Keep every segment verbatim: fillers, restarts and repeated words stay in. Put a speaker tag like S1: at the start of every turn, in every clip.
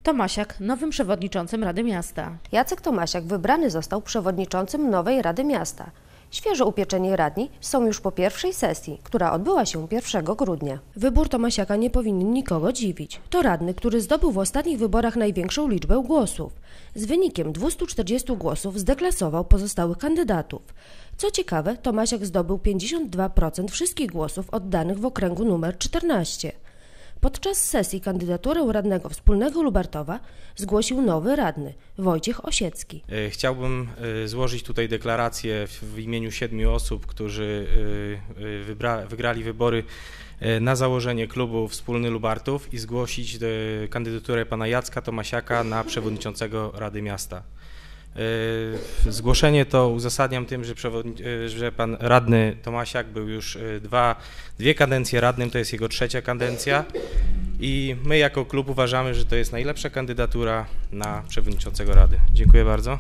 S1: Tomasiak nowym przewodniczącym Rady Miasta.
S2: Jacek Tomasiak wybrany został przewodniczącym nowej Rady Miasta. Świeżo upieczeni radni są już po pierwszej sesji, która odbyła się pierwszego grudnia. Wybór Tomasiaka nie powinien nikogo dziwić. To radny, który zdobył w ostatnich wyborach największą liczbę głosów. Z wynikiem dwustu czterdziestu głosów zdeklasował pozostałych kandydatów. Co ciekawe, Tomasiak zdobył pięćdziesiąt dwa procent wszystkich głosów oddanych w okręgu numer czternaście. Podczas sesji kandydaturę radnego wspólnego Lubartowa zgłosił nowy radny, Wojciech Osiecki.
S3: Chciałbym złożyć tutaj deklarację w imieniu siedmiu osób, którzy wybra, wygrali wybory na założenie klubu Wspólny Lubartów i zgłosić kandydaturę pana Jacka Tomasiaka na przewodniczącego Rady Miasta. Zgłoszenie to uzasadniam tym, że, że pan radny Tomasiak był już dwa, dwie kadencje radnym, to jest jego trzecia kadencja i my jako klub uważamy, że to jest najlepsza kandydatura na przewodniczącego Rady. Dziękuję bardzo.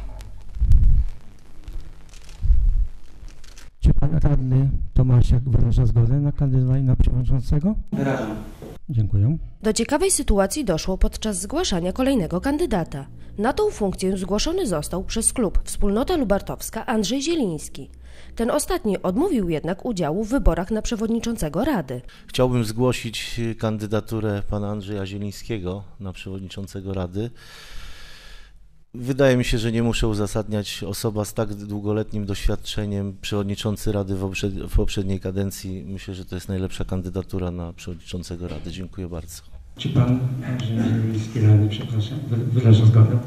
S4: Czy pan radny Tomasiak wyraża zgodę na kandydowanie na przewodniczącego?
S5: Wyrażam.
S4: Dziękuję.
S2: Do ciekawej sytuacji doszło podczas zgłaszania kolejnego kandydata. Na tą funkcję zgłoszony został przez klub Wspólnota Lubartowska Andrzej Zieliński. Ten ostatni odmówił jednak udziału w wyborach na przewodniczącego Rady.
S6: Chciałbym zgłosić kandydaturę pana Andrzeja Zielińskiego na przewodniczącego Rady. Wydaje mi się, że nie muszę uzasadniać, osoba z tak długoletnim doświadczeniem, przewodniczący Rady w poprzedniej kadencji. Myślę, że to jest najlepsza kandydatura na przewodniczącego Rady. Dziękuję bardzo.
S4: Czy pan Andrzej Zieliński, radny, przepraszam, wyraża zgodę?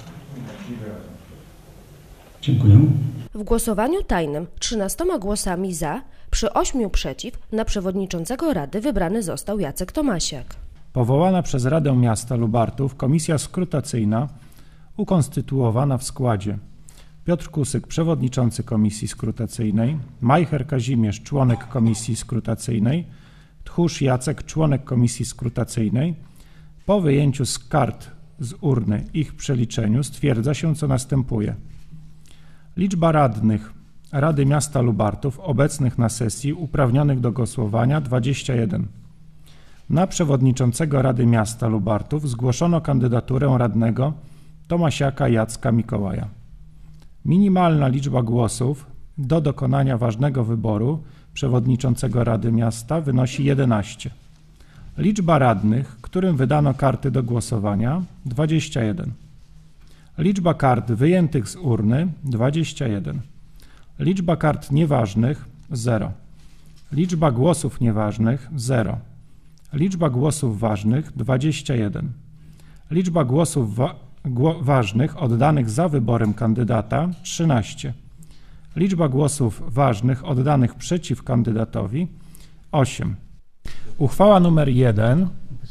S4: Dziękuję.
S2: W głosowaniu tajnym trzynastoma głosami za, przy ośmiu przeciw, na przewodniczącego Rady wybrany został Jacek Tomasiak.
S7: Powołana przez Radę Miasta Lubartów komisja skrutacyjna ukonstytuowana w składzie: Piotr Kusyk, przewodniczący komisji skrutacyjnej, Majcher Kazimierz, członek komisji skrutacyjnej, Tchórz Jacek, członek komisji skrutacyjnej. Po wyjęciu z kart z urny ich przeliczeniu stwierdza się, co następuje. Liczba radnych Rady Miasta Lubartów obecnych na sesji uprawnionych do głosowania dwadzieścia jeden. Na przewodniczącego Rady Miasta Lubartów zgłoszono kandydaturę radnego Tomasiaka Jacka Mikołaja. Minimalna liczba głosów do dokonania ważnego wyboru przewodniczącego Rady Miasta wynosi jedenaście. Liczba radnych, którym wydano karty do głosowania, dwadzieścia jeden. Liczba kart wyjętych z urny, dwadzieścia jeden. Liczba kart nieważnych, zero. Liczba głosów nieważnych, zero. Liczba głosów ważnych, dwadzieścia jeden. Liczba głosów wa gło ważnych oddanych za wyborem kandydata, trzynaście. Liczba głosów ważnych oddanych przeciw kandydatowi, osiem. Uchwała nr jeden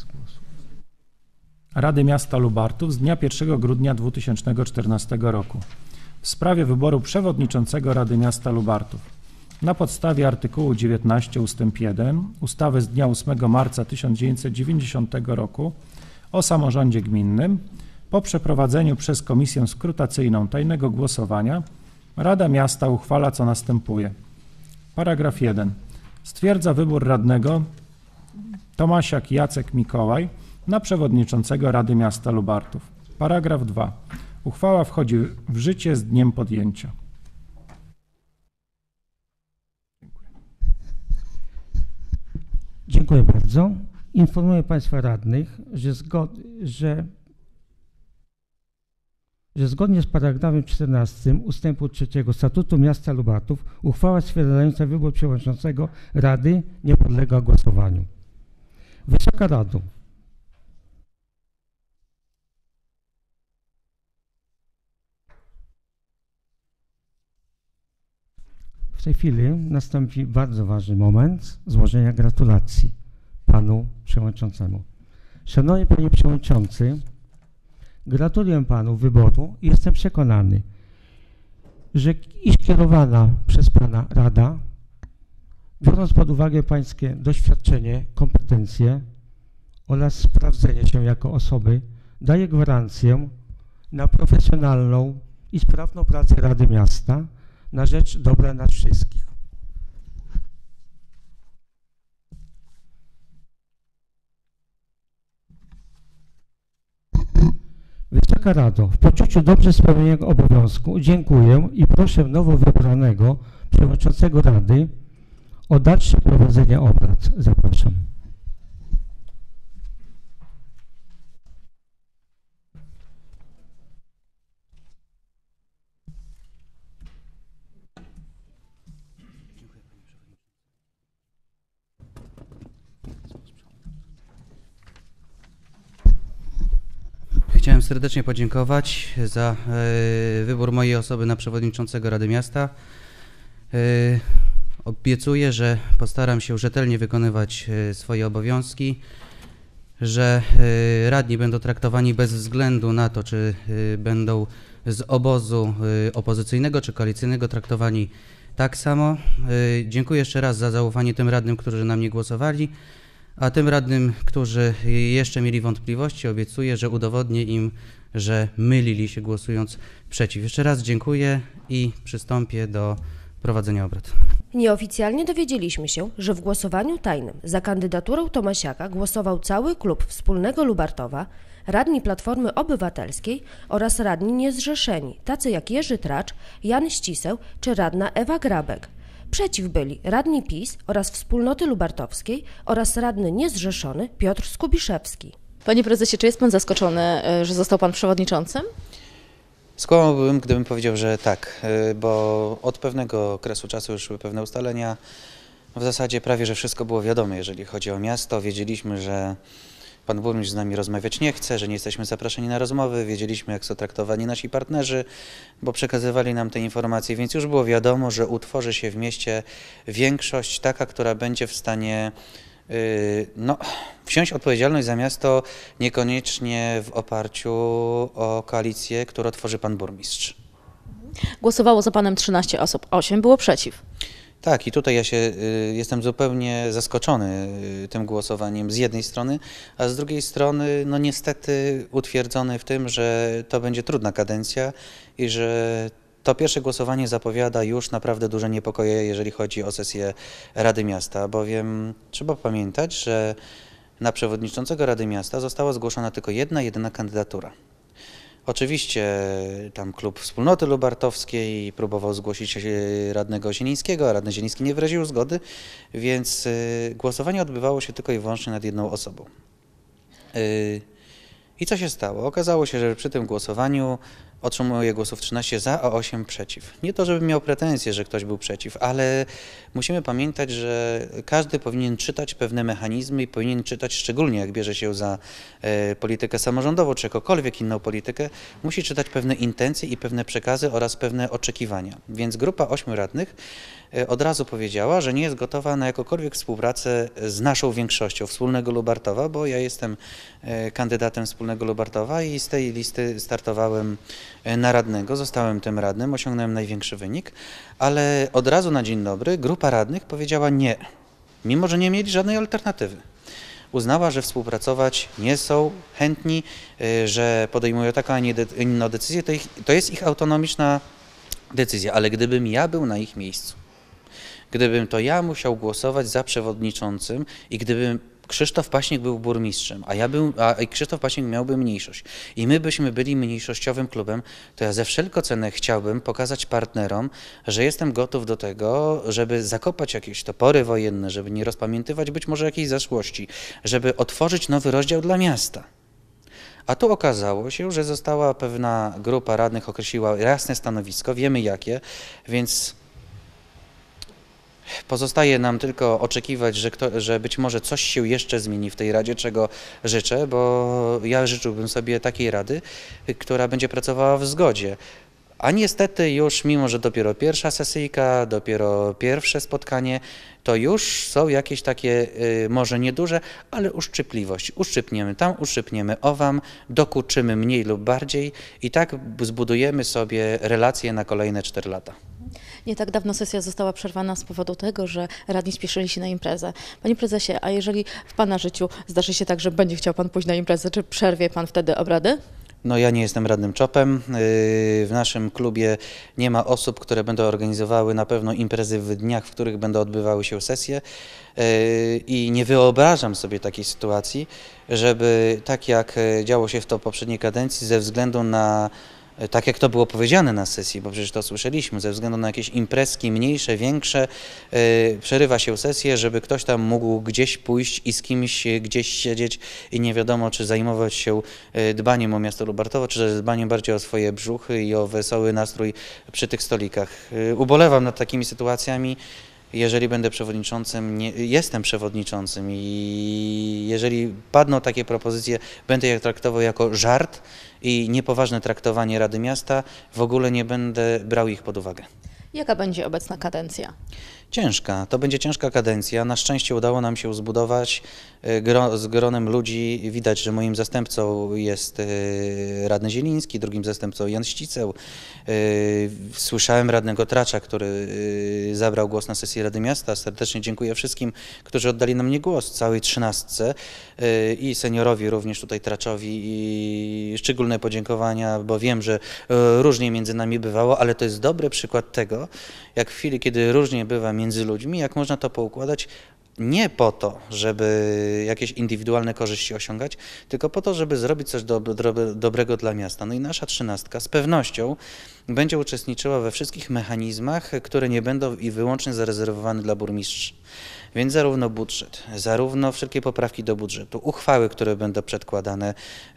S7: Rady Miasta Lubartów z dnia pierwszego grudnia dwa tysiące czternastego roku w sprawie wyboru przewodniczącego Rady Miasta Lubartów. Na podstawie artykułu dziewiętnastego ustęp jeden ustawy z dnia ósmego marca tysiąc dziewięćset dziewięćdziesiątego roku o samorządzie gminnym, po przeprowadzeniu przez komisję skrutacyjną tajnego głosowania, Rada Miasta uchwala, co następuje. Paragraf jeden. Stwierdza wybór radnego Tomasiak Jacek Mikołaj na przewodniczącego Rady Miasta Lubartów. Paragraf dwa. Uchwała wchodzi w życie z dniem podjęcia.
S4: Dziękuję bardzo. Informuję Państwa radnych, że, zgod że, że zgodnie z paragrafem czternastym ustępu trzeciego Statutu Miasta Lubartów uchwała stwierdzająca wybór przewodniczącego Rady nie podlega głosowaniu. Wysoka Rado, w tej chwili nastąpi bardzo ważny moment złożenia gratulacji panu przewodniczącemu. Szanowny panie przewodniczący, gratuluję panu wyboru i jestem przekonany, że iż kierowana przez pana Rada, biorąc pod uwagę pańskie doświadczenie, kompetencje oraz sprawdzenie się jako osoby, daje gwarancję na profesjonalną i sprawną pracę Rady Miasta na rzecz dobra nas wszystkich. Wysoka Rado, w poczuciu dobrze spełnionego obowiązku dziękuję i proszę nowo wybranego przewodniczącego Rady o dalsze prowadzenie obrad. Zapraszam.
S5: Chciałem serdecznie podziękować za e, wybór mojej osoby na przewodniczącego Rady Miasta. E, obiecuję, że postaram się rzetelnie wykonywać e, swoje obowiązki, że e, radni będą traktowani bez względu na to, czy e, będą z obozu e, opozycyjnego czy koalicyjnego traktowani tak samo. E, dziękuję jeszcze raz za zaufanie tym radnym, którzy na mnie głosowali. A tym radnym, którzy jeszcze mieli wątpliwości, obiecuję, że udowodnię im, że mylili się głosując przeciw. Jeszcze raz dziękuję i przystąpię do prowadzenia obrad.
S2: Nieoficjalnie dowiedzieliśmy się, że w głosowaniu tajnym za kandydaturą Tomasiaka głosował cały klub Wspólnego Lubartowa, radni Platformy Obywatelskiej oraz radni niezrzeszeni, tacy jak Jerzy Tracz, Jan Ściseł czy radna Ewa Grabek. Przeciw byli radni PiS oraz Wspólnoty Lubartowskiej oraz radny niezrzeszony Piotr Skubiszewski.
S1: Panie prezesie, czy jest pan zaskoczony, że został pan przewodniczącym?
S5: Skłamałbym, gdybym powiedział, że tak, bo od pewnego okresu czasu już były pewne ustalenia. W zasadzie prawie, że wszystko było wiadome, jeżeli chodzi o miasto. Wiedzieliśmy, że pan burmistrz z nami rozmawiać nie chce, że nie jesteśmy zapraszani na rozmowy. Wiedzieliśmy, jak są traktowani nasi partnerzy, bo przekazywali nam te informacje, więc już było wiadomo, że utworzy się w mieście większość taka, która będzie w stanie yy, no, wziąć odpowiedzialność za miasto, niekoniecznie w oparciu o koalicję, którą tworzy pan burmistrz.
S1: Głosowało za panem trzynaście osób, osiem było przeciw.
S5: Tak, i tutaj ja się y, jestem zupełnie zaskoczony y, tym głosowaniem z jednej strony, a z drugiej strony no niestety utwierdzony w tym, że to będzie trudna kadencja i że to pierwsze głosowanie zapowiada już naprawdę duże niepokoje, jeżeli chodzi o sesję Rady Miasta, bowiem trzeba pamiętać, że na przewodniczącego Rady Miasta została zgłoszona tylko jedna, jedyna kandydatura. Oczywiście tam klub Wspólnoty Lubartowskiej próbował zgłosić radnego Zielińskiego, a radny Zieliński nie wyraził zgody, więc głosowanie odbywało się tylko i wyłącznie nad jedną osobą. I co się stało? Okazało się, że przy tym głosowaniu otrzymuje głosów trzynaście za, a osiem przeciw. Nie to, żebym miał pretensje, że ktoś był przeciw, ale musimy pamiętać, że każdy powinien czytać pewne mechanizmy i powinien czytać, szczególnie jak bierze się za e, politykę samorządową czy jakąkolwiek inną politykę, musi czytać pewne intencje i pewne przekazy oraz pewne oczekiwania. Więc grupa ośmiu radnych e, od razu powiedziała, że nie jest gotowa na jakąkolwiek współpracę z naszą większością Wspólnego Lubartowa, bo ja jestem e, kandydatem Wspólnego Lubartowa i z tej listy startowałem na radnego, zostałem tym radnym, osiągnąłem największy wynik, ale od razu na dzień dobry grupa radnych powiedziała nie, mimo że nie mieli żadnej alternatywy. Uznała, że współpracować nie są chętni, że podejmują taką, a nie inną decyzję, to, ich, to jest ich autonomiczna decyzja, ale gdybym ja był na ich miejscu, gdybym to ja musiał głosować za przewodniczącym i gdybym Krzysztof Paśnik był burmistrzem, a ja był, a Krzysztof Paśnik miałby mniejszość i my byśmy byli mniejszościowym klubem, to ja ze wszelką cenę chciałbym pokazać partnerom, że jestem gotów do tego, żeby zakopać jakieś topory wojenne, żeby nie rozpamiętywać być może jakiejś zaszłości, żeby otworzyć nowy rozdział dla miasta. A tu okazało się, że została pewna grupa radnych, określiła jasne stanowisko, wiemy jakie, więc pozostaje nam tylko oczekiwać, że, kto, że być może coś się jeszcze zmieni w tej Radzie, czego życzę, bo ja życzyłbym sobie takiej Rady, która będzie pracowała w zgodzie. A niestety już, mimo że dopiero pierwsza sesyjka, dopiero pierwsze spotkanie, to już są jakieś takie, y, może nieduże, ale uszczypliwości. Uszczypniemy tam, uszczypniemy owam, dokuczymy mniej lub bardziej i tak zbudujemy sobie relacje na kolejne cztery lata.
S1: Nie tak dawno sesja została przerwana z powodu tego, że radni spieszyli się na imprezę. Panie prezesie, a jeżeli w pana życiu zdarzy się tak, że będzie chciał pan pójść na imprezę, czy przerwie pan wtedy obrady?
S5: No ja nie jestem radnym czopem. W naszym klubie nie ma osób, które będą organizowały na pewno imprezy w dniach, w których będą odbywały się sesje i nie wyobrażam sobie takiej sytuacji, żeby tak jak działo się w to poprzedniej kadencji ze względu na tak jak to było powiedziane na sesji, bo przecież to słyszeliśmy, ze względu na jakieś imprezki mniejsze, większe, yy, przerywa się sesję, żeby ktoś tam mógł gdzieś pójść i z kimś gdzieś siedzieć i nie wiadomo, czy zajmować się dbaniem o miasto Lubartowo, czy też dbaniem bardziej o swoje brzuchy i o wesoły nastrój przy tych stolikach. Yy, ubolewam nad takimi sytuacjami. Jeżeli będę przewodniczącym, nie, jestem przewodniczącym i jeżeli padną takie propozycje, będę je traktował jako żart i niepoważne traktowanie Rady Miasta, w ogóle nie będę brał ich pod uwagę.
S1: Jaka będzie obecna kadencja?
S5: Ciężka, to będzie ciężka kadencja. Na szczęście udało nam się zbudować gro, z gronem ludzi. Widać, że moim zastępcą jest radny Zieliński, drugim zastępcą Jan Ściceł. Słyszałem radnego Tracza, który zabrał głos na sesji Rady Miasta. Serdecznie dziękuję wszystkim, którzy oddali na mnie głos, całej trzynastce i seniorowi również tutaj Traczowi i szczególne podziękowania, bo wiem, że różnie między nami bywało, ale to jest dobry przykład tego, jak w chwili, kiedy różnie bywa między ludźmi, jak można to poukładać nie po to, żeby jakieś indywidualne korzyści osiągać, tylko po to, żeby zrobić coś do, do, dobrego dla miasta. No i nasza trzynastka z pewnością będzie uczestniczyła we wszystkich mechanizmach, które nie będą i wyłącznie zarezerwowane dla burmistrzów. Więc zarówno budżet, zarówno wszelkie poprawki do budżetu, uchwały, które będą przedkładane.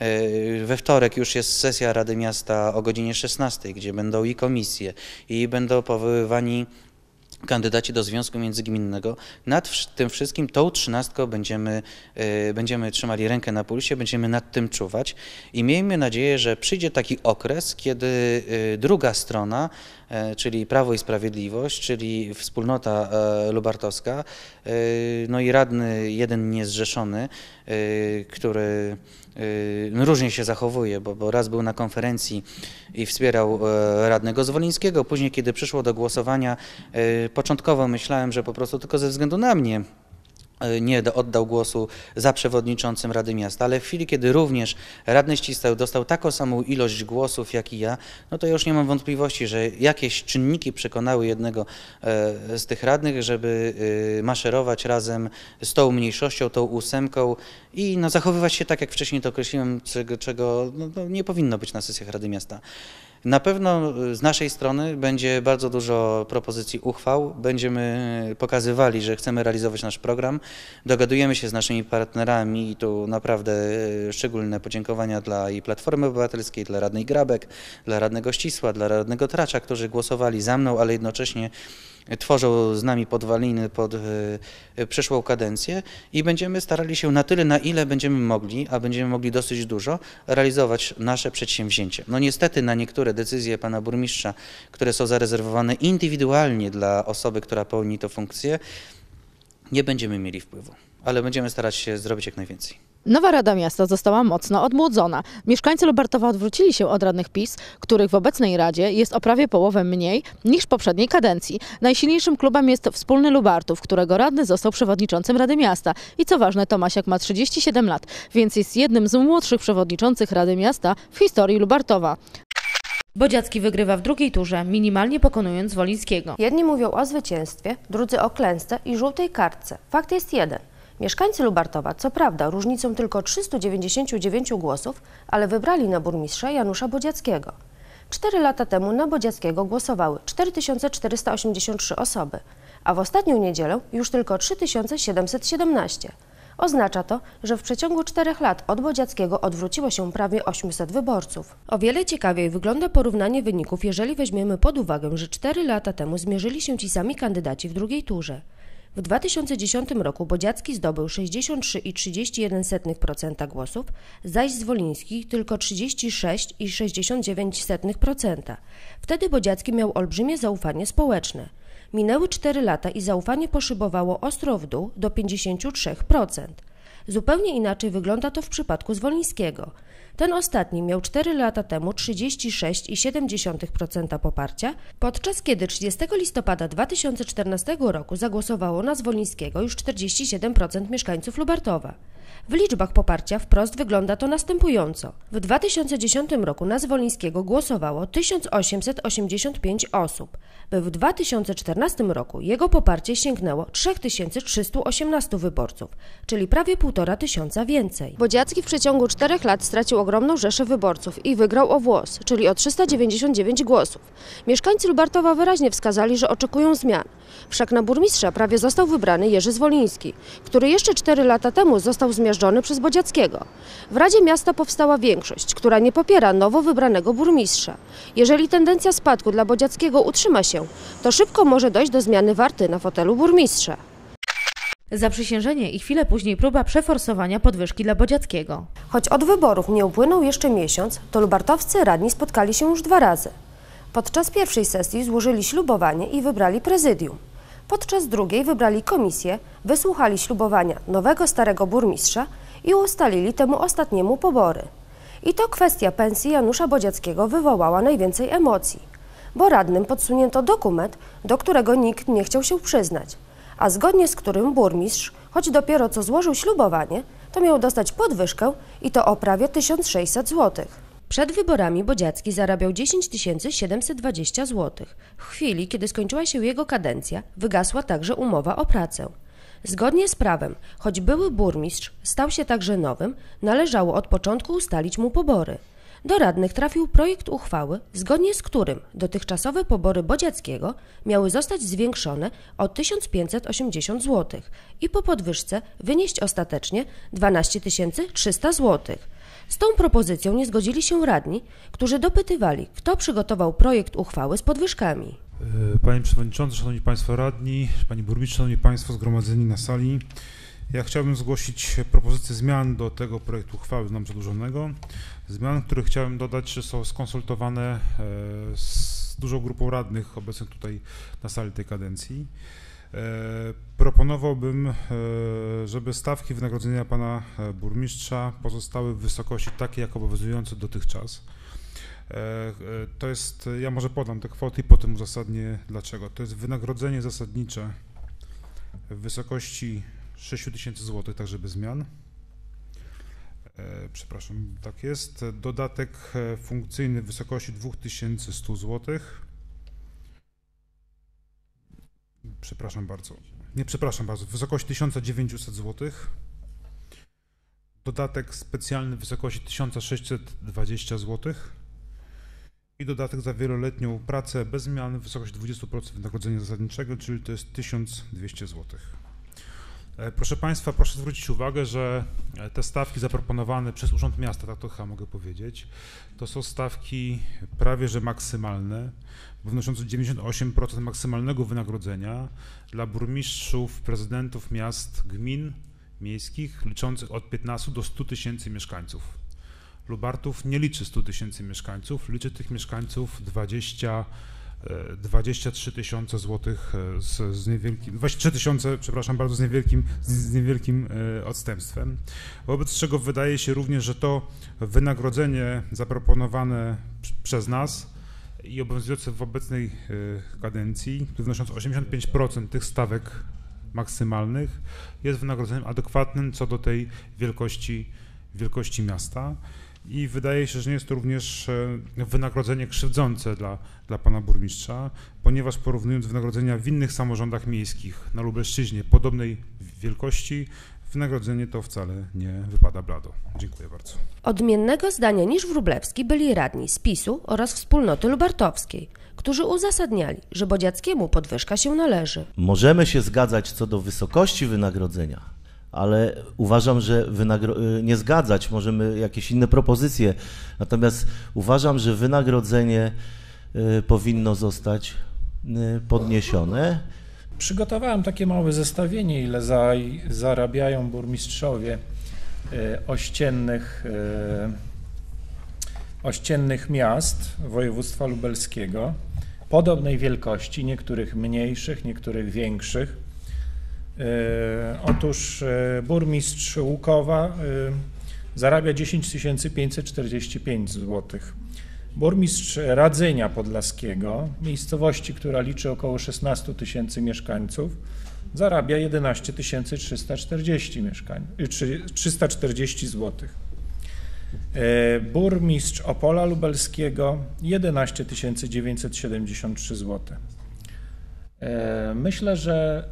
S5: We wtorek już jest sesja Rady Miasta o godzinie szesnastej, gdzie będą i komisje, i będą powoływani kandydaci do Związku Międzygminnego. Nad tym wszystkim, tą trzynastką będziemy, będziemy trzymali rękę na pulsie, będziemy nad tym czuwać i miejmy nadzieję, że przyjdzie taki okres, kiedy druga strona, czyli Prawo i Sprawiedliwość, czyli wspólnota lubartowska, no i radny jeden niezrzeszony, który no różnie się zachowuje, bo, bo raz był na konferencji i wspierał radnego Zwolińskiego, później kiedy przyszło do głosowania, początkowo myślałem, że po prostu tylko ze względu na mnie nie oddał głosu za przewodniczącym Rady Miasta, ale w chwili, kiedy również radny Ściceł dostał taką samą ilość głosów jak i ja, no to ja już nie mam wątpliwości, że jakieś czynniki przekonały jednego z tych radnych, żeby maszerować razem z tą mniejszością, tą ósemką i no, zachowywać się tak, jak wcześniej to określiłem, czego, czego no, no, nie powinno być na sesjach Rady Miasta. Na pewno z naszej strony będzie bardzo dużo propozycji uchwał. Będziemy pokazywali, że chcemy realizować nasz program. Dogadujemy się z naszymi partnerami i tu naprawdę szczególne podziękowania dla i Platformy Obywatelskiej, dla radnej Grabek, dla radnego Ścisła, dla radnego Tracza, którzy głosowali za mną, ale jednocześnie tworzą z nami podwaliny pod y, przyszłą kadencję i będziemy starali się na tyle, na ile będziemy mogli, a będziemy mogli dosyć dużo, realizować nasze przedsięwzięcie. No niestety na niektóre decyzje pana burmistrza, które są zarezerwowane indywidualnie dla osoby, która pełni tę funkcję, nie będziemy mieli wpływu, ale będziemy starać się zrobić jak najwięcej.
S1: Nowa Rada Miasta została mocno odmłodzona. Mieszkańcy Lubartowa odwrócili się od radnych PiS, których w obecnej Radzie jest o prawie połowę mniej niż w poprzedniej kadencji. Najsilniejszym klubem jest Wspólny Lubartów, którego radny został przewodniczącym Rady Miasta. I co ważne, Tomasiak ma trzydzieści siedem lat, więc jest jednym z młodszych przewodniczących Rady Miasta w historii Lubartowa. Bodziacki wygrywa w drugiej turze, minimalnie pokonując Wolińskiego.
S2: Jedni mówią o zwycięstwie, drudzy o klęsce i żółtej kartce. Fakt jest jeden. Mieszkańcy Lubartowa, co prawda różnicą tylko trzystu dziewięćdziesięciu dziewięciu głosów, ale wybrali na burmistrza Janusza Bodziackiego. Cztery lata temu na Bodziackiego głosowały cztery tysiące czterysta osiemdziesiąt trzy osoby, a w ostatnią niedzielę już tylko trzy tysiące siedemset siedemnaście. Oznacza to, że w przeciągu czterech lat od Bodziackiego odwróciło się prawie osiemset wyborców. O wiele ciekawiej wygląda porównanie wyników, jeżeli weźmiemy pod uwagę, że cztery lata temu zmierzyli się ci sami kandydaci w drugiej turze. W dwa tysiące dziesiątym roku Bodziacki zdobył sześćdziesiąt trzy przecinek trzydzieści jeden procent głosów, zaś Zwoliński tylko trzydzieści sześć przecinek sześćdziesiąt dziewięć procent. Wtedy Bodziacki miał olbrzymie zaufanie społeczne. Minęły cztery lata i zaufanie poszybowało ostro w dół do pięćdziesiąt trzy procent. Zupełnie inaczej wygląda to w przypadku Zwolińskiego. Ten ostatni miał cztery lata temu trzydzieści sześć przecinek siedem procent poparcia, podczas kiedy trzydziestego listopada dwa tysiące czternastego roku zagłosowało na Zwolińskiego już czterdzieści siedem procent mieszkańców Lubartowa. W liczbach poparcia wprost wygląda to następująco. W dwa tysiące dziesiątym roku na Zwolińskiego głosowało tysiąc osiemset osiemdziesiąt pięć osób, by w dwa tysiące czternastym roku jego poparcie sięgnęło trzy tysiące trzysta osiemnaście wyborców, czyli prawie półtora tysiąca więcej. Bodziacki w przeciągu czterech lat stracił ogromną rzeszę wyborców i wygrał o włos, czyli o trzysta dziewięćdziesiąt dziewięć głosów. Mieszkańcy Lubartowa wyraźnie wskazali, że oczekują zmian. Wszak na burmistrza prawie został wybrany Jerzy Zwoliński, który jeszcze cztery lata temu został zmiażdżony przez Bodziackiego. W Radzie Miasta powstała większość, która nie popiera nowo wybranego burmistrza. Jeżeli tendencja spadku dla Bodziackiego utrzyma się, to szybko może dojść do zmiany warty na fotelu burmistrza.
S1: Zaprzysiężenie i chwilę później próba przeforsowania podwyżki dla Bodziackiego.
S2: Choć od wyborów nie upłynął jeszcze miesiąc, to lubartowscy radni spotkali się już dwa razy. Podczas pierwszej sesji złożyli ślubowanie i wybrali prezydium. Podczas drugiej wybrali komisję, wysłuchali ślubowania nowego starego burmistrza i ustalili temu ostatniemu pobory. I to kwestia pensji Janusza Bodziackiego wywołała najwięcej emocji, bo radnym podsunięto dokument, do którego nikt nie chciał się przyznać, a zgodnie z którym burmistrz, choć dopiero co złożył ślubowanie, to miał dostać podwyżkę i to o prawie tysiąc sześćset złotych. Przed wyborami Bodziacki zarabiał dziesięć tysięcy siedemset dwadzieścia złotych. W chwili, kiedy skończyła się jego kadencja, wygasła także umowa o pracę. Zgodnie z prawem, choć były burmistrz stał się także nowym, należało od początku ustalić mu pobory. Do radnych trafił projekt uchwały, zgodnie z którym dotychczasowe pobory Bodziackiego miały zostać zwiększone o tysiąc pięćset osiemdziesiąt złotych i po podwyżce wynieść ostatecznie dwanaście tysięcy trzysta złotych. Z tą propozycją nie zgodzili się radni, którzy dopytywali, kto przygotował projekt uchwały z podwyżkami.
S8: Panie Przewodniczący, Szanowni Państwo Radni, Pani Burmistrz, Szanowni Państwo zgromadzeni na sali. Ja chciałbym zgłosić propozycję zmian do tego projektu uchwały nam przedłożonego. Zmian, które chciałem dodać, że są skonsultowane z dużą grupą radnych obecnych tutaj na sali tej kadencji. Proponowałbym, żeby stawki wynagrodzenia pana burmistrza pozostały w wysokości takiej, jak obowiązujące dotychczas. To jest, ja może podam te kwoty i potem uzasadnię dlaczego. To jest wynagrodzenie zasadnicze w wysokości sześć tysięcy złotych, także bez zmian. Przepraszam, tak jest. Dodatek funkcyjny w wysokości dwa tysiące sto złotych. Przepraszam bardzo. Nie, przepraszam bardzo. W wysokości tysiąc dziewięćset złotych. Dodatek specjalny w wysokości tysiąc sześćset dwadzieścia złotych. I dodatek za wieloletnią pracę bez zmian w wysokości dwadzieścia procent wynagrodzenia zasadniczego, czyli to jest tysiąc dwieście złotych. Proszę Państwa, proszę zwrócić uwagę, że te stawki zaproponowane przez Urząd Miasta, tak to chyba mogę powiedzieć, to są stawki prawie że maksymalne, wynoszące dziewięćdziesiąt osiem procent maksymalnego wynagrodzenia dla burmistrzów, prezydentów miast, gmin miejskich liczących od piętnastu do stu tysięcy mieszkańców. Lubartów nie liczy stu tysięcy mieszkańców, liczy tych mieszkańców dwadzieścia, dwadzieścia trzy tysiące złotych z, z niewielkim, dwadzieścia trzy tysiące, przepraszam bardzo, z niewielkim, z niewielkim odstępstwem. Wobec czego wydaje się również, że to wynagrodzenie zaproponowane przez nas i obowiązujące w obecnej kadencji, wynoszące osiemdziesiąt pięć procent tych stawek maksymalnych, jest wynagrodzeniem adekwatnym co do tej wielkości, wielkości miasta. I wydaje się, że nie jest to również wynagrodzenie krzywdzące dla, dla pana burmistrza, ponieważ porównując wynagrodzenia w innych samorządach miejskich na Lubelszczyźnie podobnej wielkości, wynagrodzenie to wcale nie wypada blado. Dziękuję bardzo.
S2: Odmiennego zdania niż Wróblewski byli radni z PiS-u oraz Wspólnoty Lubartowskiej, którzy uzasadniali, że Bodziackiemu podwyżka się należy.
S6: Możemy się zgadzać co do wysokości wynagrodzenia, ale uważam, że nie zgadzać, możemy jakieś inne propozycje, natomiast uważam, że wynagrodzenie y, powinno zostać y, podniesione.
S7: Przygotowałem takie małe zestawienie, ile za, zarabiają burmistrzowie y, ościennych, y, ościennych miast województwa lubelskiego, podobnej wielkości, niektórych mniejszych, niektórych większych. Otóż burmistrz Łukowa zarabia dziesięć tysięcy pięćset czterdzieści pięć złotych. Burmistrz Radzynia Podlaskiego, miejscowości, która liczy około szesnaście tysięcy mieszkańców, zarabia jedenaście tysięcy trzysta czterdzieści mieszkań, trzysta czterdzieści złotych. Burmistrz Opola Lubelskiego jedenaście tysięcy dziewięćset siedemdziesiąt trzy złote. Myślę, że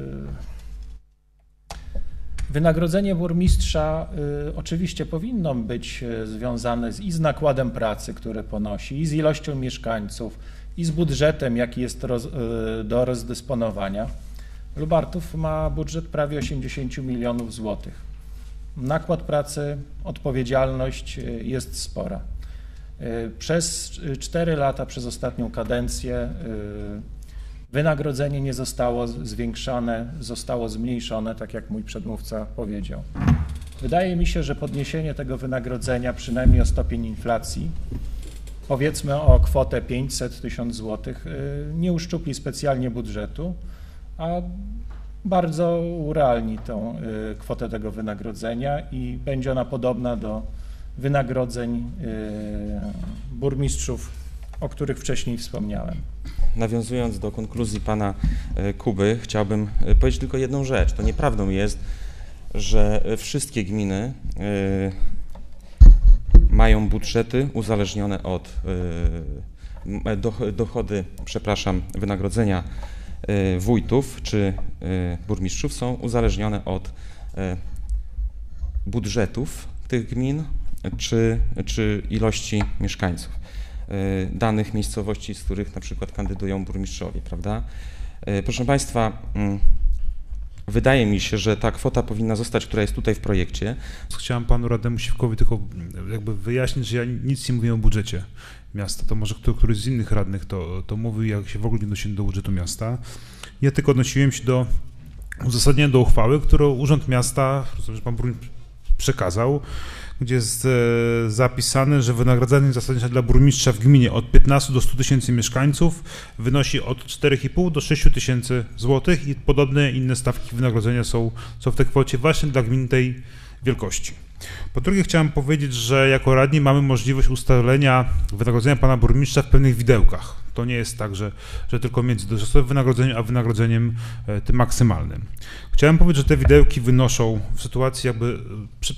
S7: wynagrodzenie burmistrza y, oczywiście powinno być związane z, i z nakładem pracy, który ponosi, i z ilością mieszkańców, i z budżetem, jaki jest roz, y, do rozdysponowania. Lubartów ma budżet prawie osiemdziesiąt milionów złotych. Nakład pracy, odpowiedzialność y, jest spora. Y, przez cztery lata, przez ostatnią kadencję y, wynagrodzenie nie zostało zwiększone, zostało zmniejszone, tak jak mój przedmówca powiedział. Wydaje mi się, że podniesienie tego wynagrodzenia przynajmniej o stopień inflacji, powiedzmy o kwotę pięćset tysięcy złotych, nie uszczupli specjalnie budżetu, a bardzo urealni tą kwotę tego wynagrodzenia i będzie ona podobna do wynagrodzeń burmistrzów, o których wcześniej wspomniałem.
S9: Nawiązując do konkluzji pana Kuby, chciałbym powiedzieć tylko jedną rzecz. To nieprawdą jest, że wszystkie gminy mają budżety uzależnione od dochody, przepraszam, wynagrodzenia wójtów czy burmistrzów są uzależnione od budżetów tych gmin czy, czy ilości mieszkańców danych miejscowości, z których na przykład kandydują burmistrzowie, prawda? Proszę Państwa, wydaje mi się, że ta kwota powinna zostać, która jest tutaj w projekcie.
S8: Chciałem panu radnemu Siwkowi tylko jakby wyjaśnić, że ja nic nie mówię o budżecie miasta. To może któryś z innych radnych to, to mówił, jak się w ogóle nie odnosiłem do budżetu miasta. Ja tylko odnosiłem się do uzasadnienia do uchwały, którą Urząd Miasta, że pan burmistrz przekazał, gdzie jest e, zapisane, że wynagrodzenie zasadnicze dla burmistrza w gminie od piętnastu do stu tysięcy mieszkańców wynosi od czterech i pół do sześciu tysięcy złotych i podobne inne stawki wynagrodzenia są, są w tej kwocie właśnie dla gmin tej wielkości. Po drugie chciałem powiedzieć, że jako radni mamy możliwość ustalenia wynagrodzenia pana burmistrza w pewnych widełkach. To nie jest tak, że, że tylko między dotychczasowym wynagrodzeniem a wynagrodzeniem e, tym maksymalnym. Chciałem powiedzieć, że te widełki wynoszą w sytuacji jakby przy,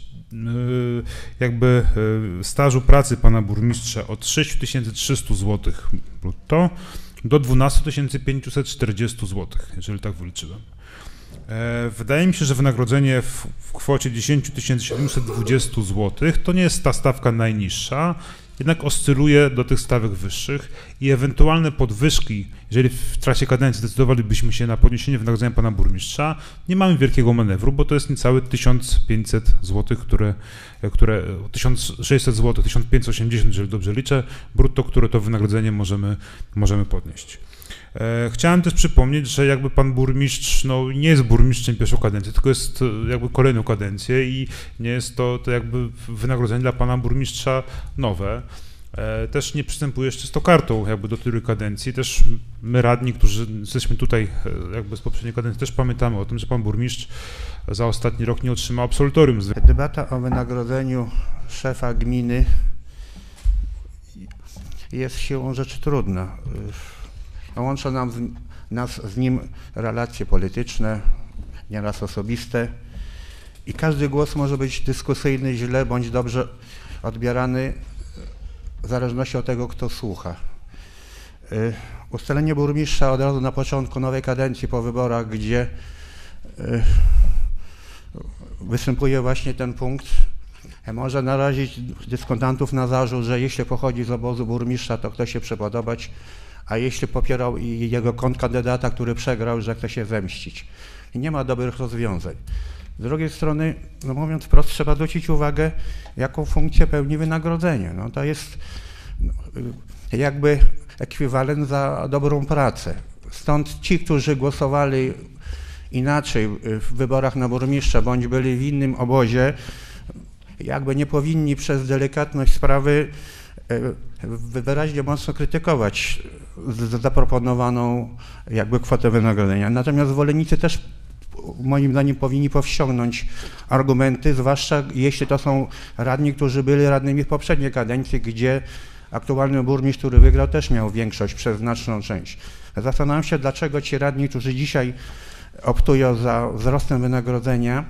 S8: jakby stażu pracy pana burmistrza od sześć tysięcy trzysta złotych brutto do dwanaście tysięcy pięćset czterdzieści złotych, jeżeli tak wyliczyłem. Wydaje mi się, że wynagrodzenie w, w kwocie dziesięć tysięcy siedemset dwadzieścia złotych to nie jest ta stawka najniższa, jednak oscyluje do tych stawek wyższych i ewentualne podwyżki, jeżeli w trakcie kadencji zdecydowalibyśmy się na podniesienie wynagrodzenia pana burmistrza, nie mamy wielkiego manewru, bo to jest niecałe tysiąc pięćset złotych, które, które tysiąc sześćset złotych, tysiąc pięćset osiemdziesiąt, jeżeli dobrze liczę, brutto, które to wynagrodzenie możemy, możemy podnieść. Chciałem też przypomnieć, że jakby pan burmistrz no, nie jest burmistrzem pierwszą kadencję, tylko jest jakby kolejną kadencję i nie jest to, to jakby wynagrodzenie dla pana burmistrza nowe. Też nie przystępuje jeszcze z tą kartą jakby do tej kadencji. Też my radni, którzy jesteśmy tutaj jakby z poprzedniej kadencji, też pamiętamy o tym, że pan burmistrz za ostatni rok nie otrzymał absolutorium.
S10: Debata o wynagrodzeniu szefa gminy jest siłą rzeczy trudna. Łączą nam z, nas z nim relacje polityczne, nieraz osobiste i każdy głos może być dyskusyjny, źle bądź dobrze odbierany w zależności od tego, kto słucha. Y, ustalenie burmistrza od razu na początku nowej kadencji po wyborach, gdzie y, występuje właśnie ten punkt, może narazić dyskutantów na zarzut, że jeśli pochodzi z obozu burmistrza, to chce się przypodobać, a jeśli popierał i jego kontrkandydata, który przegrał, że chce się zemścić. I nie ma dobrych rozwiązań. Z drugiej strony, no mówiąc wprost, trzeba zwrócić uwagę, jaką funkcję pełni wynagrodzenie. No to jest no, jakby ekwiwalent za dobrą pracę. Stąd ci, którzy głosowali inaczej w wyborach na burmistrza, bądź byli w innym obozie, jakby nie powinni przez delikatność sprawy wyraźnie mocno krytykować zaproponowaną jakby kwotę wynagrodzenia. Natomiast zwolennicy też moim zdaniem powinni powściągnąć argumenty, zwłaszcza jeśli to są radni, którzy byli radnymi w poprzedniej kadencji, gdzie aktualny burmistrz, który wygrał, też miał większość przez znaczną część. Zastanawiam się, dlaczego ci radni, którzy dzisiaj optują za wzrostem wynagrodzenia,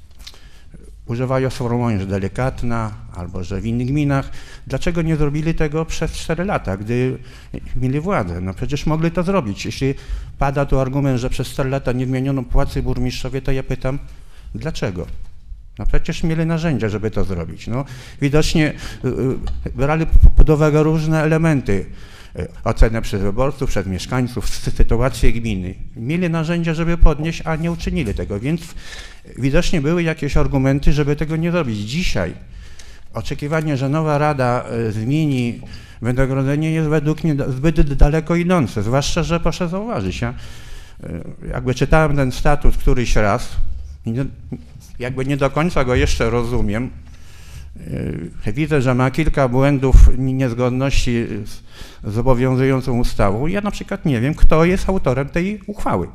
S10: używają sformułowania, że delikatna, albo że w innych gminach. Dlaczego nie zrobili tego przez cztery lata, gdy mieli władzę? No przecież mogli to zrobić. Jeśli pada tu argument, że przez cztery lata nie zmieniono płacy burmistrzowie, to ja pytam, dlaczego? No przecież mieli narzędzia, żeby to zrobić. No, widocznie brali pod uwagę różne elementy, ocenę przez wyborców, przez mieszkańców, sytuację gminy. Mieli narzędzia, żeby podnieść, a nie uczynili tego, więc widocznie były jakieś argumenty, żeby tego nie zrobić. Dzisiaj oczekiwanie, że nowa rada zmieni wynagrodzenie, jest według mnie zbyt daleko idące, zwłaszcza, że proszę zauważyć, ja jakby czytałem ten statut któryś raz, jakby nie do końca go jeszcze rozumiem. Widzę, że ma kilka błędów, niezgodności z, z obowiązującą ustawą. Ja na przykład nie wiem, kto jest autorem tej uchwały.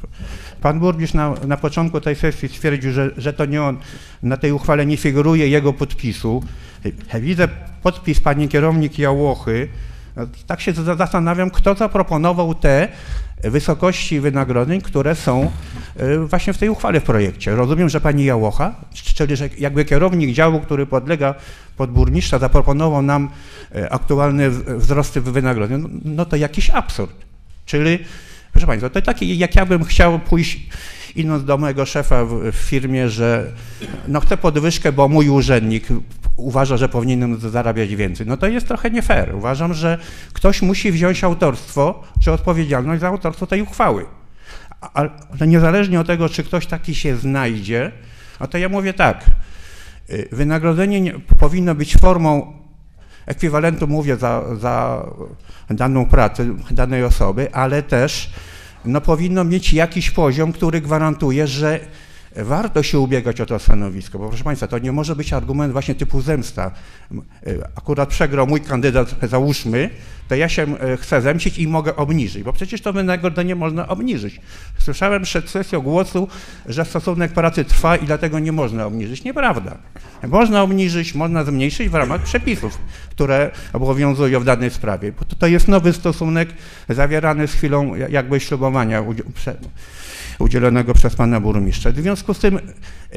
S10: Pan burmistrz na, na początku tej sesji stwierdził, że, że to nie on, na tej uchwale nie figuruje jego podpisu. Widzę podpis pani kierownik Jałochy. Tak się zastanawiam, kto zaproponował te wysokości wynagrodzeń, które są właśnie w tej uchwale w projekcie. Rozumiem, że pani Jałocha, czyli że jakby kierownik działu, który podlega pod burmistrza, zaproponował nam aktualne wzrosty wynagrodzeń, no to jakiś absurd. Czyli, proszę państwa, to taki, jak ja bym chciał pójść, idąc do mojego szefa w, w firmie, że no chcę podwyżkę, bo mój urzędnik uważa, że powinienem zarabiać więcej. No to jest trochę nie fair. Uważam, że ktoś musi wziąć autorstwo czy odpowiedzialność za autorstwo tej uchwały. Ale niezależnie od tego, czy ktoś taki się znajdzie, no to ja mówię tak, wynagrodzenie nie, powinno być formą ekwiwalentu, mówię, za, za daną pracę danej osoby, ale też no, powinno mieć jakiś poziom, który gwarantuje, że warto się ubiegać o to stanowisko, bo proszę państwa, to nie może być argument właśnie typu zemsta. Akurat przegrał mój kandydat, załóżmy, to ja się chcę zemścić i mogę obniżyć, bo przecież to wynagrodzenie można obniżyć. Słyszałem przed sesją głosu, że stosunek pracy trwa i dlatego nie można obniżyć. Nieprawda. Można obniżyć, można zmniejszyć w ramach przepisów, które obowiązują w danej sprawie. Bo to jest nowy stosunek zawierany z chwilą jakby ślubowania udzielonego przez pana burmistrza. W związku z tym,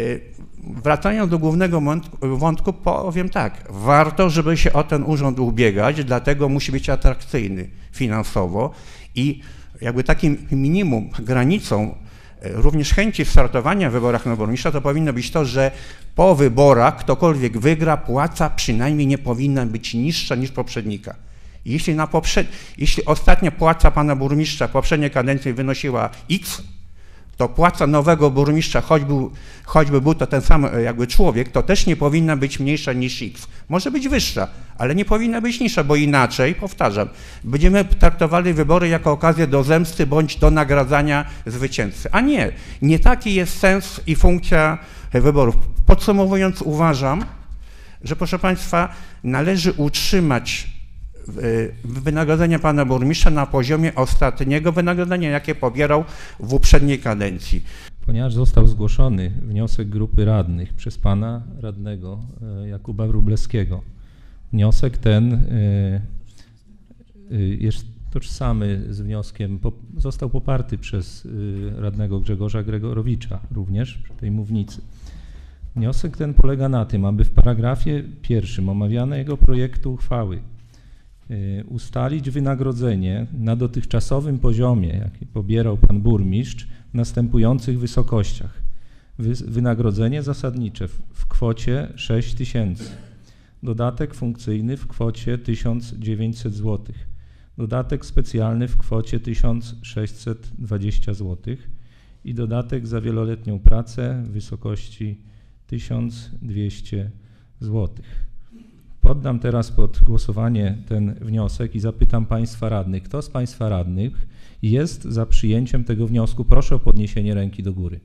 S10: wracając do głównego wątku, powiem tak, warto, żeby się o ten urząd ubiegać, dlatego musi być atrakcyjny finansowo i jakby takim minimum, granicą również chęci startowania w wyborach na burmistrza to powinno być to, że po wyborach ktokolwiek wygra, płaca przynajmniej nie powinna być niższa niż poprzednika. Jeśli, na poprzed... Jeśli ostatnia płaca pana burmistrza w poprzedniej kadencji wynosiła X, to płaca nowego burmistrza, choćby, choćby był to ten sam jakby człowiek, to też nie powinna być mniejsza niż X. Może być wyższa, ale nie powinna być niższa, bo inaczej, powtarzam, będziemy traktowali wybory jako okazję do zemsty bądź do nagradzania zwycięzcy. A nie, nie taki jest sens i funkcja wyborów. Podsumowując, uważam, że proszę państwa, należy utrzymać wynagrodzenia pana burmistrza na poziomie ostatniego wynagrodzenia, jakie pobierał w poprzedniej kadencji.
S11: Ponieważ został zgłoszony wniosek grupy radnych przez pana radnego Jakuba Wróblewskiego, wniosek ten jest tożsamy z wnioskiem, został poparty przez radnego Grzegorza Gregorowicza również przy tej mównicy. Wniosek ten polega na tym, aby w paragrafie pierwszym omawianego projektu uchwały ustalić wynagrodzenie na dotychczasowym poziomie, jaki pobierał pan burmistrz, w następujących wysokościach. Wynagrodzenie zasadnicze w, w kwocie sześć tysięcy, dodatek funkcyjny w kwocie tysiąc dziewięćset złotych, dodatek specjalny w kwocie tysiąc sześćset dwadzieścia złotych i dodatek za wieloletnią pracę w wysokości tysiąc dwieście złotych. Poddam teraz pod głosowanie ten wniosek i zapytam państwa radnych, kto z państwa radnych jest za przyjęciem tego wniosku? Proszę o podniesienie ręki do góry.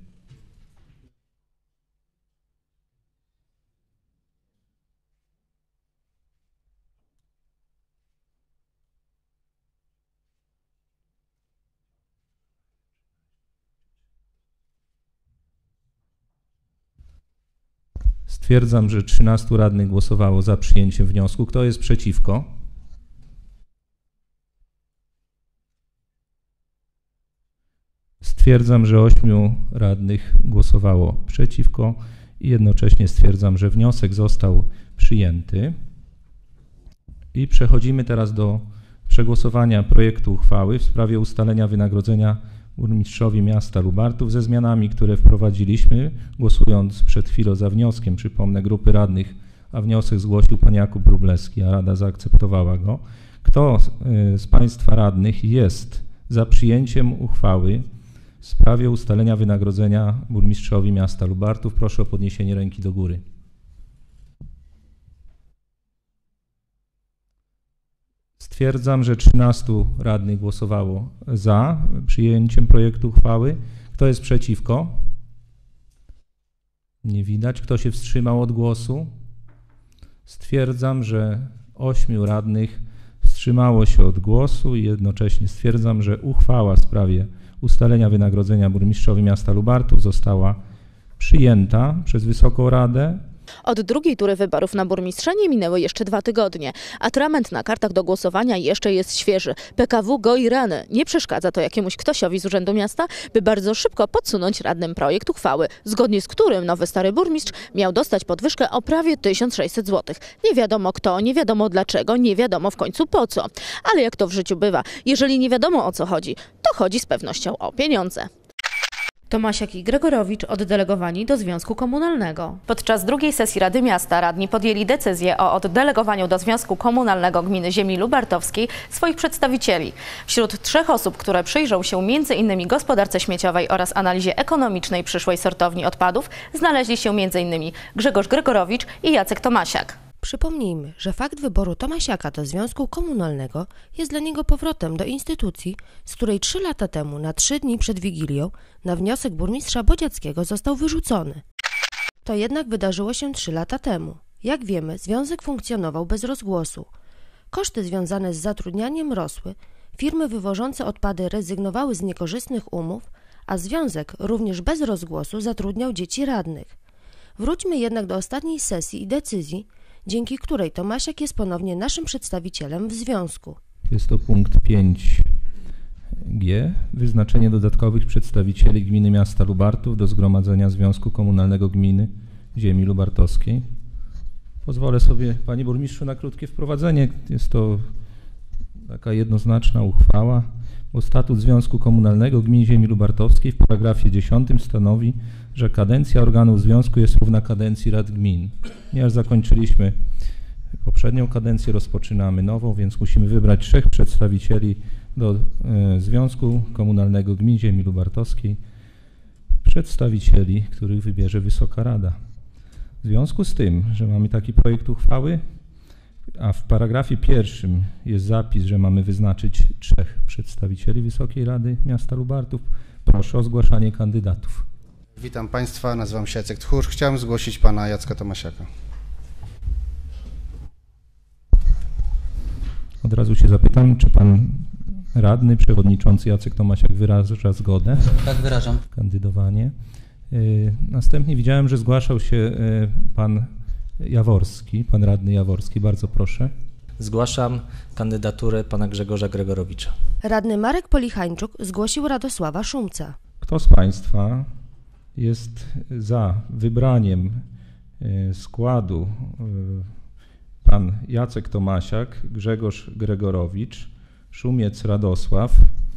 S11: Stwierdzam, że trzynastu radnych głosowało za przyjęciem wniosku. Kto jest przeciwko? Stwierdzam, Stwierdzam, że ośmiu radnych głosowało przeciwko i jednocześnie stwierdzam, że wniosek został przyjęty. I przechodzimy teraz do przegłosowania projektu uchwały w sprawie ustalenia wynagrodzenia burmistrzowi miasta Lubartów ze zmianami, które wprowadziliśmy, głosując przed chwilą za wnioskiem, przypomnę, grupy radnych, a wniosek zgłosił pan Jakub Wróblewski, a Rada zaakceptowała go. Kto z Państwa radnych jest za przyjęciem uchwały w sprawie ustalenia wynagrodzenia burmistrzowi miasta Lubartów? Proszę o podniesienie ręki do góry. Stwierdzam, że trzynastu radnych głosowało za przyjęciem projektu uchwały. Kto jest przeciwko? Nie widać. Kto się wstrzymał od głosu? Stwierdzam, że ośmiu radnych wstrzymało się od głosu i jednocześnie stwierdzam, że uchwała w sprawie ustalenia wynagrodzenia burmistrzowi miasta Lubartów została przyjęta przez Wysoką Radę.
S1: Od drugiej tury wyborów na burmistrza nie minęły jeszcze dwa tygodnie. Atrament na kartach do głosowania jeszcze jest świeży. P K W goi rany. Nie przeszkadza to jakiemuś ktosiowi z Urzędu Miasta, by bardzo szybko podsunąć radnym projekt uchwały, zgodnie z którym nowy stary burmistrz miał dostać podwyżkę o prawie tysiąc sześćset złotych. Nie wiadomo kto, nie wiadomo dlaczego, nie wiadomo w końcu po co. Ale jak to w życiu bywa, jeżeli nie wiadomo o co chodzi, to chodzi z pewnością o pieniądze. Tomasiak i Gregorowicz oddelegowani do Związku Komunalnego. Podczas drugiej sesji Rady Miasta radni podjęli decyzję o oddelegowaniu do Związku Komunalnego Gminy Ziemi Lubartowskiej swoich przedstawicieli. Wśród trzech osób, które przyjrzą się między innymi gospodarce śmieciowej oraz analizie ekonomicznej przyszłej sortowni odpadów, znaleźli się między innymi Grzegorz Gregorowicz i Jacek Tomasiak.
S2: Przypomnijmy, że fakt wyboru Tomasiaka do Związku Komunalnego jest dla niego powrotem do instytucji, z której trzy lata temu, na trzy dni przed Wigilią, na wniosek burmistrza Bodziackiego został wyrzucony. To jednak wydarzyło się trzy lata temu. Jak wiemy, związek funkcjonował bez rozgłosu. Koszty związane z zatrudnianiem rosły, firmy wywożące odpady rezygnowały z niekorzystnych umów, a związek również bez rozgłosu zatrudniał dzieci radnych. Wróćmy jednak do ostatniej sesji i decyzji, dzięki której Tomasiak jest ponownie naszym przedstawicielem w związku.
S11: Jest to punkt pięć G. Wyznaczenie dodatkowych przedstawicieli Gminy Miasta Lubartów do Zgromadzenia Związku Komunalnego Gminy Ziemi Lubartowskiej. Pozwolę sobie, panie burmistrzu, na krótkie wprowadzenie. Jest to taka jednoznaczna uchwała, bo statut Związku Komunalnego Gmin Ziemi Lubartowskiej w paragrafie dziesiątym stanowi, że kadencja organów związku jest równa kadencji rad gmin. Ponieważ zakończyliśmy poprzednią kadencję, rozpoczynamy nową, więc musimy wybrać trzech przedstawicieli do e, Związku Komunalnego Gmin Ziemi Lubartowskiej, przedstawicieli, których wybierze Wysoka Rada. W związku z tym, że mamy taki projekt uchwały, a w paragrafie pierwszym jest zapis, że mamy wyznaczyć trzech przedstawicieli Wysokiej Rady Miasta Lubartów, proszę o zgłaszanie kandydatów.
S12: Witam Państwa, nazywam się Jacek Tchórz. Chciałem zgłosić Pana Jacka Tomasiaka.
S11: Od razu się zapytam, czy Pan radny, przewodniczący Jacek Tomasiak wyraża zgodę?
S5: Tak, wyrażam.
S11: Kandydowanie. Następnie widziałem, że zgłaszał się Pan Jaworski, Pan radny Jaworski. Bardzo proszę.
S13: Zgłaszam kandydaturę Pana Grzegorza Gregorowicza.
S2: Radny Marek Polichańczuk zgłosił Radosława Szumca.
S11: Kto z Państwa jest za wybraniem składu pan Jacek Tomasiak, Grzegorz Gregorowicz, Szumiec Radosław,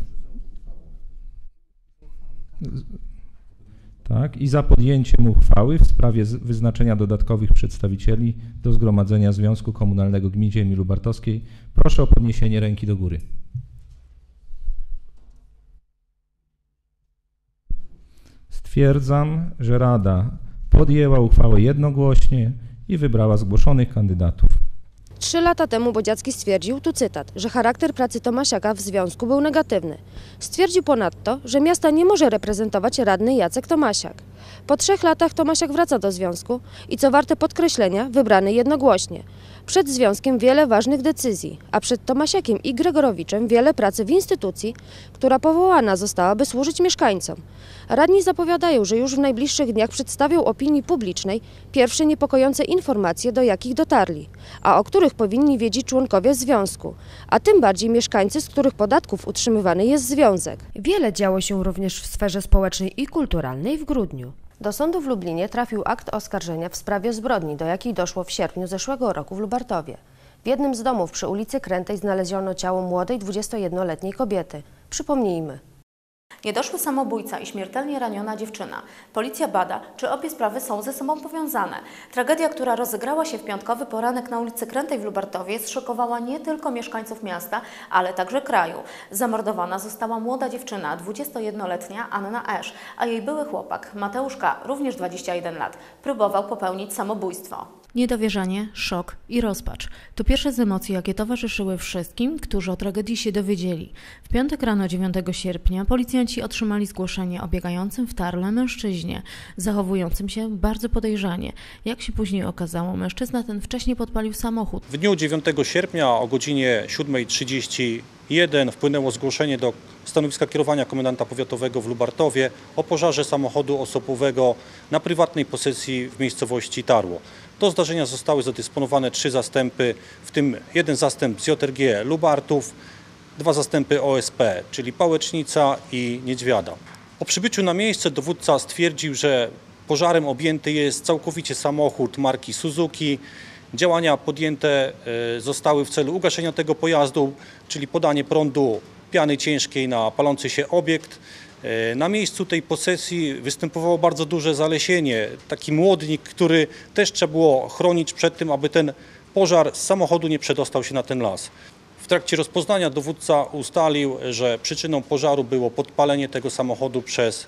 S11: tak, i za podjęciem uchwały w sprawie wyznaczenia dodatkowych przedstawicieli do Zgromadzenia Związku Komunalnego Gmin Ziemi Lubartowskiej, proszę o podniesienie ręki do góry. Stwierdzam, że Rada podjęła uchwałę jednogłośnie i wybrała zgłoszonych kandydatów.
S2: Trzy lata temu Bodziacki stwierdził, tu cytat, że charakter pracy Tomasiaka w związku był negatywny. Stwierdził ponadto, że miasta nie może reprezentować radny Jacek Tomasiak. Po trzech latach Tomasiak wraca do związku i co warte podkreślenia, wybrany jednogłośnie. Przed związkiem wiele ważnych decyzji, a przed Tomasiakiem i Gregorowiczem wiele pracy w instytucji, która powołana została, by służyć mieszkańcom. Radni zapowiadają, że już w najbliższych dniach przedstawią opinii publicznej pierwsze niepokojące informacje, do jakich dotarli, a o których powinni wiedzieć członkowie związku, a tym bardziej mieszkańcy, z których podatków utrzymywany jest związek. Wiele działo się również w sferze społecznej i kulturalnej w grudniu. Do sądu w Lublinie trafił akt oskarżenia w sprawie zbrodni, do jakiej doszło w sierpniu zeszłego roku w Lubartowie. W jednym z domów przy ulicy Krętej znaleziono ciało młodej dwudziestojednoletniej kobiety. Przypomnijmy.
S1: Niedoszły samobójca i śmiertelnie raniona dziewczyna. Policja bada, czy obie sprawy są ze sobą powiązane. Tragedia, która rozegrała się w piątkowy poranek na ulicy Krętej w Lubartowie, zszokowała nie tylko mieszkańców miasta, ale także kraju. Zamordowana została młoda dziewczyna, dwudziestojednoletnia Anna Esz, a jej były chłopak, Mateusz K., również dwadzieścia jeden lat, próbował popełnić samobójstwo. Niedowierzanie, szok i rozpacz to pierwsze z emocji, jakie towarzyszyły wszystkim, którzy o tragedii się dowiedzieli. W piątek rano dziewiątego sierpnia policjanci otrzymali zgłoszenie o biegającym w tarle mężczyźnie, zachowującym się bardzo podejrzanie. Jak się później okazało, mężczyzna ten wcześniej podpalił samochód.
S14: W dniu dziewiątego sierpnia o godzinie siódmej trzydzieści jeden wpłynęło zgłoszenie do stanowiska kierowania komendanta powiatowego w Lubartowie o pożarze samochodu osobowego na prywatnej posesji w miejscowości Tarło. Do zdarzenia zostały zadysponowane trzy zastępy, w tym jeden zastęp z J R G Lubartów, dwa zastępy O S P, czyli Pałecznica i Niedźwiada. Po przybyciu na miejsce dowódca stwierdził, że pożarem objęty jest całkowicie samochód marki Suzuki. Działania podjęte zostały w celu ugaszenia tego pojazdu, czyli podanie prądu piany ciężkiej na palący się obiekt. Na miejscu tej posesji występowało bardzo duże zalesienie, taki młodnik, który też trzeba było chronić przed tym, aby ten pożar z samochodu nie przedostał się na ten las. W trakcie rozpoznania dowódca ustalił, że przyczyną pożaru było podpalenie tego samochodu przez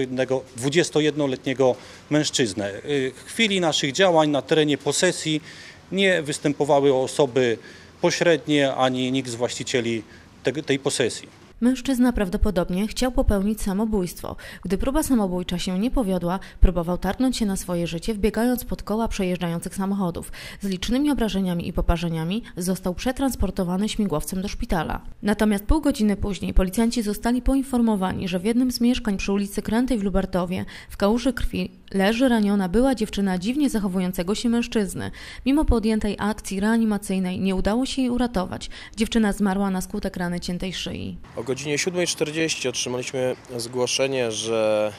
S14: dwudziestojednoletniego mężczyznę. W chwili naszych działań na terenie posesji nie występowały osoby pośrednie ani nikt z właścicieli tej posesji.
S1: Mężczyzna prawdopodobnie chciał popełnić samobójstwo. Gdy próba samobójcza się nie powiodła, próbował targnąć się na swoje życie, wbiegając pod koła przejeżdżających samochodów. Z licznymi obrażeniami i poparzeniami został przetransportowany śmigłowcem do szpitala. Natomiast pół godziny później policjanci zostali poinformowani, że w jednym z mieszkań przy ulicy Krętej w Lubartowie w kałuży krwi leży raniona była dziewczyna dziwnie zachowującego się mężczyzny. Mimo podjętej akcji reanimacyjnej nie udało się jej uratować. Dziewczyna zmarła na skutek rany ciętej szyi.
S15: O godzinie siódmej czterdzieści otrzymaliśmy zgłoszenie, że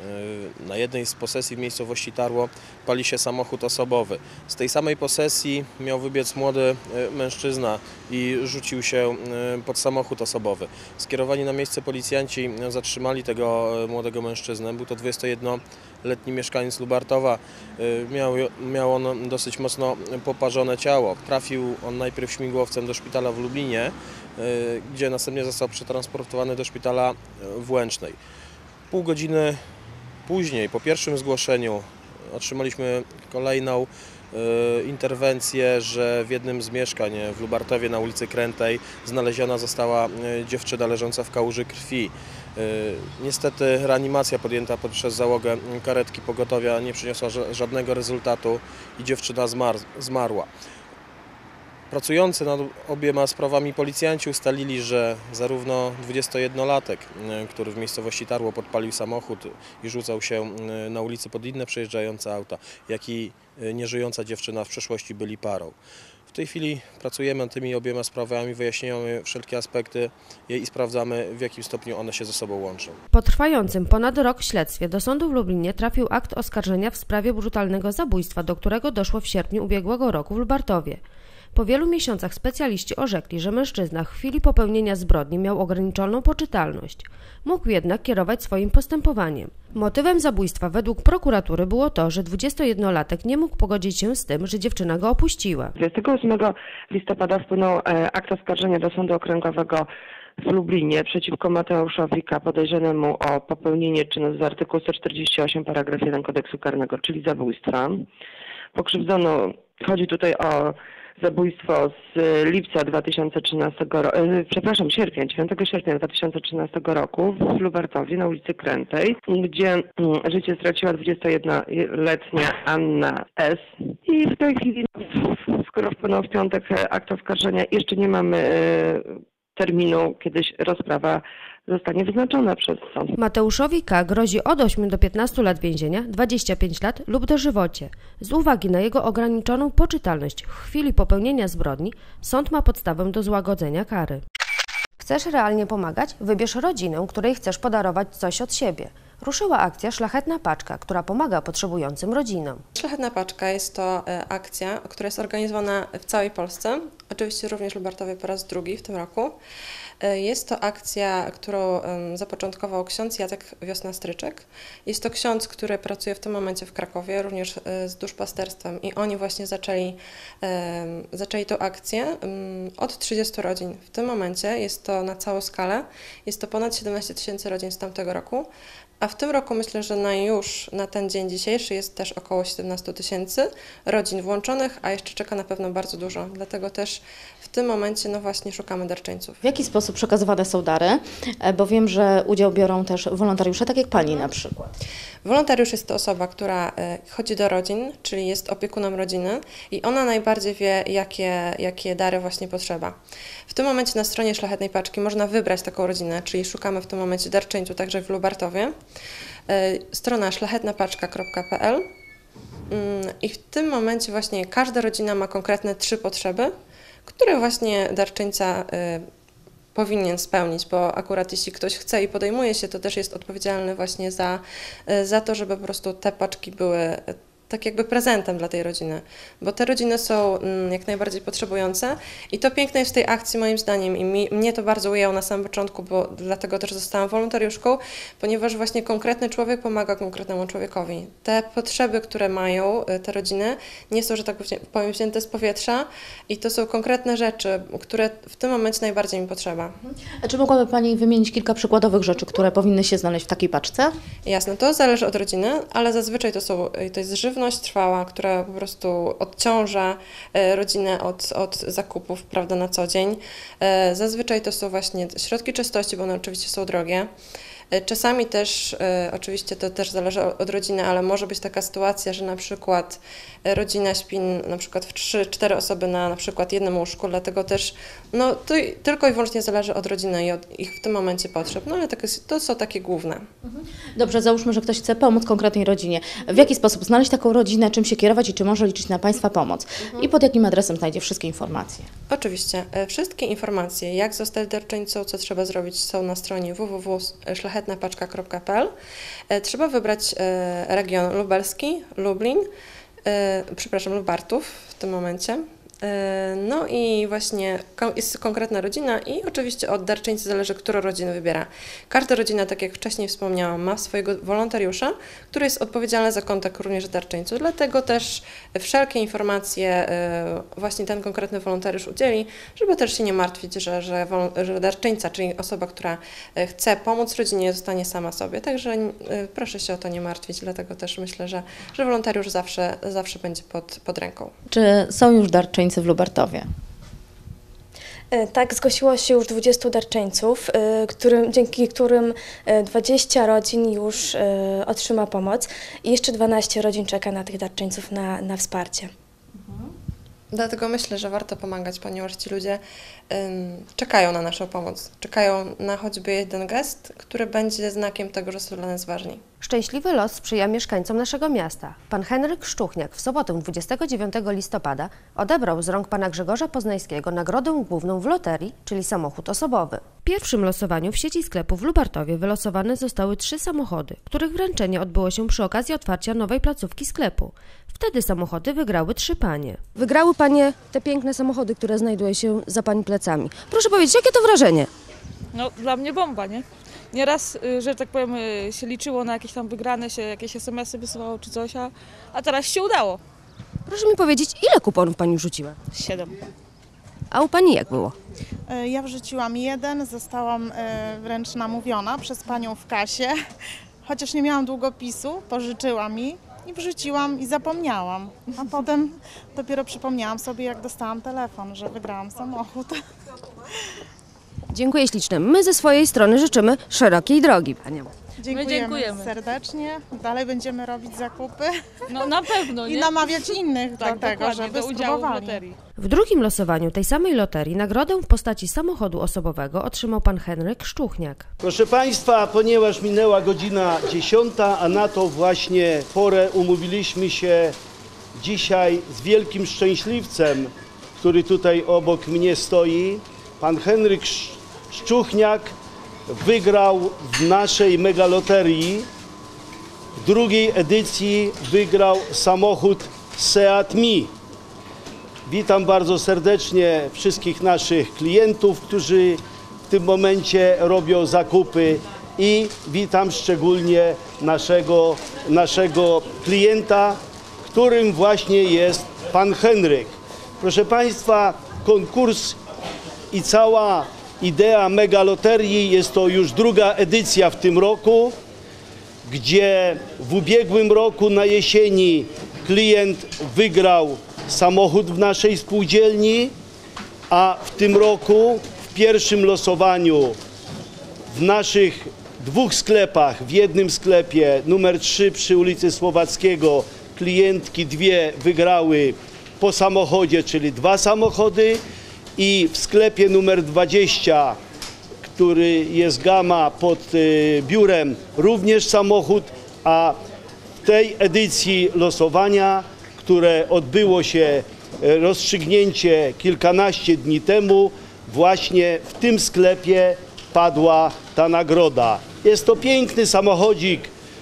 S15: na jednej z posesji w miejscowości Tarło pali się samochód osobowy. Z tej samej posesji miał wybiec młody mężczyzna i rzucił się pod samochód osobowy. Skierowani na miejsce policjanci zatrzymali tego młodego mężczyznę. Był to dwudziestojednoletni mieszkaniec Lubartowa. Miał, miał on dosyć mocno poparzone ciało. Trafił on najpierw śmigłowcem do szpitala w Lublinie, gdzie następnie został przetransportowany do szpitala w Łęcznej. Pół godziny później, po pierwszym zgłoszeniu, otrzymaliśmy kolejną y, interwencję, że w jednym z mieszkań w Lubartowie na ulicy Krętej znaleziona została y, dziewczyna leżąca w kałuży krwi. Y, niestety reanimacja podjęta przez załogę karetki pogotowia nie przyniosła żadnego rezultatu i dziewczyna zmar zmarła. Pracujący nad obiema sprawami policjanci ustalili, że zarówno dwudziestojednolatek, który w miejscowości Tarło podpalił samochód i rzucał się na ulicy pod inne przejeżdżające auta, jak i nieżyjąca dziewczyna w przeszłości byli parą. W tej chwili pracujemy nad tymi obiema sprawami, wyjaśniamy wszelkie aspekty i sprawdzamy, w jakim stopniu one się ze sobą łączą.
S2: Po trwającym ponad rok śledztwie do sądu w Lublinie trafił akt oskarżenia w sprawie brutalnego zabójstwa, do którego doszło w sierpniu ubiegłego roku w Lubartowie. Po wielu miesiącach specjaliści orzekli, że mężczyzna w chwili popełnienia zbrodni miał ograniczoną poczytalność. Mógł jednak kierować swoim postępowaniem. Motywem zabójstwa według prokuratury było to, że dwudziestojednolatek nie mógł pogodzić się z tym, że dziewczyna go opuściła.
S16: dwudziestego ósmego listopada wpłynął akt oskarżenia do Sądu Okręgowego w Lublinie przeciwko Mateuszowi K., podejrzanemu o popełnienie czynu z artykułu sto czterdzieści osiem paragraf jeden kodeksu karnego, czyli zabójstwa. Pokrzywdzono, chodzi tutaj o zabójstwo z lipca dwa tysiące trzynastego roku, przepraszam, sierpnia, dziewiątego sierpnia dwa tysiące trzynastego roku w Lubartowie na ulicy Krętej, gdzie życie straciła dwudziestojednoletnia Anna S. I w tej chwili, skoro wpłynął w piątek akt oskarżenia. Jeszcze nie mamy terminu, kiedyś rozprawa zostanie wyznaczona przez sąd.
S2: Mateuszowi K. grozi od ośmiu do piętnastu lat więzienia, dwadzieścia pięć lat lub dożywocie. Z uwagi na jego ograniczoną poczytalność w chwili popełnienia zbrodni, sąd ma podstawę do złagodzenia kary. Chcesz realnie pomagać? Wybierz rodzinę, której chcesz podarować coś od siebie. Ruszyła akcja Szlachetna Paczka, która pomaga potrzebującym rodzinom.
S17: Szlachetna Paczka jest to akcja, która jest organizowana w całej Polsce, oczywiście również w Lubartowie po raz drugi w tym roku. Jest to akcja, którą zapoczątkował ksiądz Jacek Wiosna-Stryczek. Jest to ksiądz, który pracuje w tym momencie w Krakowie, również z duszpasterstwem i oni właśnie zaczęli, zaczęli tę akcję od trzydziestu rodzin. W tym momencie jest to na całą skalę, jest to ponad siedemnaście tysięcy rodzin z tamtego roku. A w tym roku myślę, że na już na ten dzień dzisiejszy jest też około siedemnaście tysięcy rodzin włączonych, a jeszcze czeka na pewno bardzo dużo. Dlatego też w tym momencie no właśnie szukamy darczyńców.
S1: W jaki sposób przekazywane są dary? Bo wiem, że udział biorą też wolontariusze, tak jak Pani na przykład.
S17: Wolontariusz jest to osoba, która chodzi do rodzin, czyli jest opiekunem rodziny i ona najbardziej wie, jakie, jakie dary właśnie potrzeba. W tym momencie na stronie Szlachetnej Paczki można wybrać taką rodzinę, czyli szukamy w tym momencie darczyńców także w Lubartowie. Strona szlachetna paczka kropka p l i w tym momencie właśnie każda rodzina ma konkretne trzy potrzeby, które właśnie darczyńca powinien spełnić, bo akurat jeśli ktoś chce i podejmuje się, to też jest odpowiedzialny właśnie za, za to, żeby po prostu te paczki były tak jakby prezentem dla tej rodziny, bo te rodziny są jak najbardziej potrzebujące i to piękne jest w tej akcji moim zdaniem i mi, mnie to bardzo ujęło na samym początku, bo dlatego też zostałam wolontariuszką, ponieważ właśnie konkretny człowiek pomaga konkretnemu człowiekowi. Te potrzeby, które mają te rodziny, nie są, że tak powiem, wzięte z powietrza i to są konkretne rzeczy, które w tym momencie najbardziej mi potrzeba.
S1: A czy mogłaby Pani wymienić kilka przykładowych rzeczy, które powinny się znaleźć w takiej paczce?
S17: Jasne, to zależy od rodziny, ale zazwyczaj to są, to jest żywność trwała, która po prostu odciąża rodzinę od, od zakupów, prawda, na co dzień. Zazwyczaj to są właśnie środki czystości, bo one oczywiście są drogie. Czasami też, oczywiście to też zależy od rodziny, ale może być taka sytuacja, że na przykład rodzina śpi na przykład w trzy cztery osoby na na przykład jednym łóżku, dlatego też no, to tylko i wyłącznie zależy od rodziny i od ich w tym momencie potrzeb, no ale to są takie główne.
S1: Dobrze, załóżmy, że ktoś chce pomóc konkretnej rodzinie. W jaki sposób znaleźć taką rodzinę, czym się kierować i czy może liczyć na Państwa pomoc? Mhm. I pod jakim adresem znajdzie wszystkie informacje?
S17: Oczywiście. Wszystkie informacje, jak zostać darczyńcą, co trzeba zrobić, są na stronie w w w kropka szlachetna paczka kropka p l. Trzeba wybrać region lubelski, Lublin, przepraszam, Lubartów w tym momencie. No i właśnie jest konkretna rodzina i oczywiście od darczyńcy zależy, którą rodzinę wybiera. Każda rodzina, tak jak wcześniej wspomniałam, ma swojego wolontariusza, który jest odpowiedzialny za kontakt również z darczyńcą. Dlatego też wszelkie informacje właśnie ten konkretny wolontariusz udzieli, żeby też się nie martwić, że, że, że darczyńca, czyli osoba, która chce pomóc rodzinie, zostanie sama sobie. Także proszę się o to nie martwić, dlatego też myślę, że, że wolontariusz zawsze, zawsze będzie pod, pod ręką.
S1: Czy są już darczyńcy w Lubartowie?
S18: Tak, zgłosiło się już dwudziestu darczyńców, którym, dzięki którym dwadzieścia rodzin już otrzyma pomoc i jeszcze dwanaście rodzin czeka na tych darczyńców na, na wsparcie.
S17: Dlatego myślę, że warto pomagać, ponieważ ci ludzie um, czekają na naszą pomoc. Czekają na choćby jeden gest, który będzie znakiem tego, że są dla nas ważni.
S2: Szczęśliwy los sprzyja mieszkańcom naszego miasta. Pan Henryk Szczuchniak w sobotę dwudziestego dziewiątego listopada odebrał z rąk pana Grzegorza Poznańskiego nagrodę główną w loterii, czyli samochód osobowy. W pierwszym losowaniu w sieci sklepów w Lubartowie wylosowane zostały trzy samochody, których wręczenie odbyło się przy okazji otwarcia nowej placówki sklepu. Wtedy samochody wygrały trzy panie. Wygrały panie te piękne samochody, które znajdują się za pani plecami. Proszę powiedzieć, jakie to wrażenie?
S19: No dla mnie bomba, nie? Nieraz, że tak powiem, się liczyło na jakieś tam wygrane, się jakieś es em esy wysyłało czy coś, a, a teraz się udało.
S2: Proszę mi powiedzieć, ile kuponów pani wrzuciła?
S19: Siedem.
S2: A u pani jak było?
S20: Ja wrzuciłam jeden, zostałam wręcz namówiona przez panią w kasie, chociaż nie miałam długopisu, pożyczyła mi i wrzuciłam i zapomniałam. A potem dopiero przypomniałam sobie, jak dostałam telefon, że wygrałam samochód.
S2: Dziękuję ślicznie. My ze swojej strony życzymy szerokiej drogi paniom.
S20: Dziękujemy,
S19: dziękujemy.
S20: serdecznie. Dalej będziemy robić zakupy.
S19: No na pewno,
S20: I
S19: nie?
S20: namawiać innych
S19: Tak,
S20: do tego,
S19: dokładnie,
S20: żeby
S19: do udziału w
S20: spróbowali.
S19: loterii.
S2: W drugim losowaniu tej samej loterii nagrodę w postaci samochodu osobowego otrzymał pan Henryk Szczuchniak.
S21: Proszę Państwa, ponieważ minęła godzina dziesiąta, a na to właśnie porę umówiliśmy się dzisiaj z wielkim szczęśliwcem, który tutaj obok mnie stoi. Pan Henryk Szczuchniak wygrał w naszej megaloterii. W drugiej edycji wygrał samochód Seat Mi. Witam bardzo serdecznie wszystkich naszych klientów, którzy w tym momencie robią zakupy i witam szczególnie naszego, naszego klienta, którym właśnie jest pan Henryk. Proszę Państwa, konkurs i cała idea megaloterii jest to już druga edycja w tym roku, gdzie w ubiegłym roku na jesieni klient wygrał samochód w naszej spółdzielni, a w tym roku w pierwszym losowaniu w naszych dwóch sklepach, w jednym sklepie numer trzy przy ulicy Słowackiego klientki dwie wygrały po samochodzie, czyli dwa samochody, i w sklepie numer dwadzieścia, który jest Gama pod y, biurem, również samochód, a w tej edycji losowania, które odbyło się y, rozstrzygnięcie kilkanaście dni temu, właśnie w tym sklepie padła ta nagroda. Jest to piękny samochodzik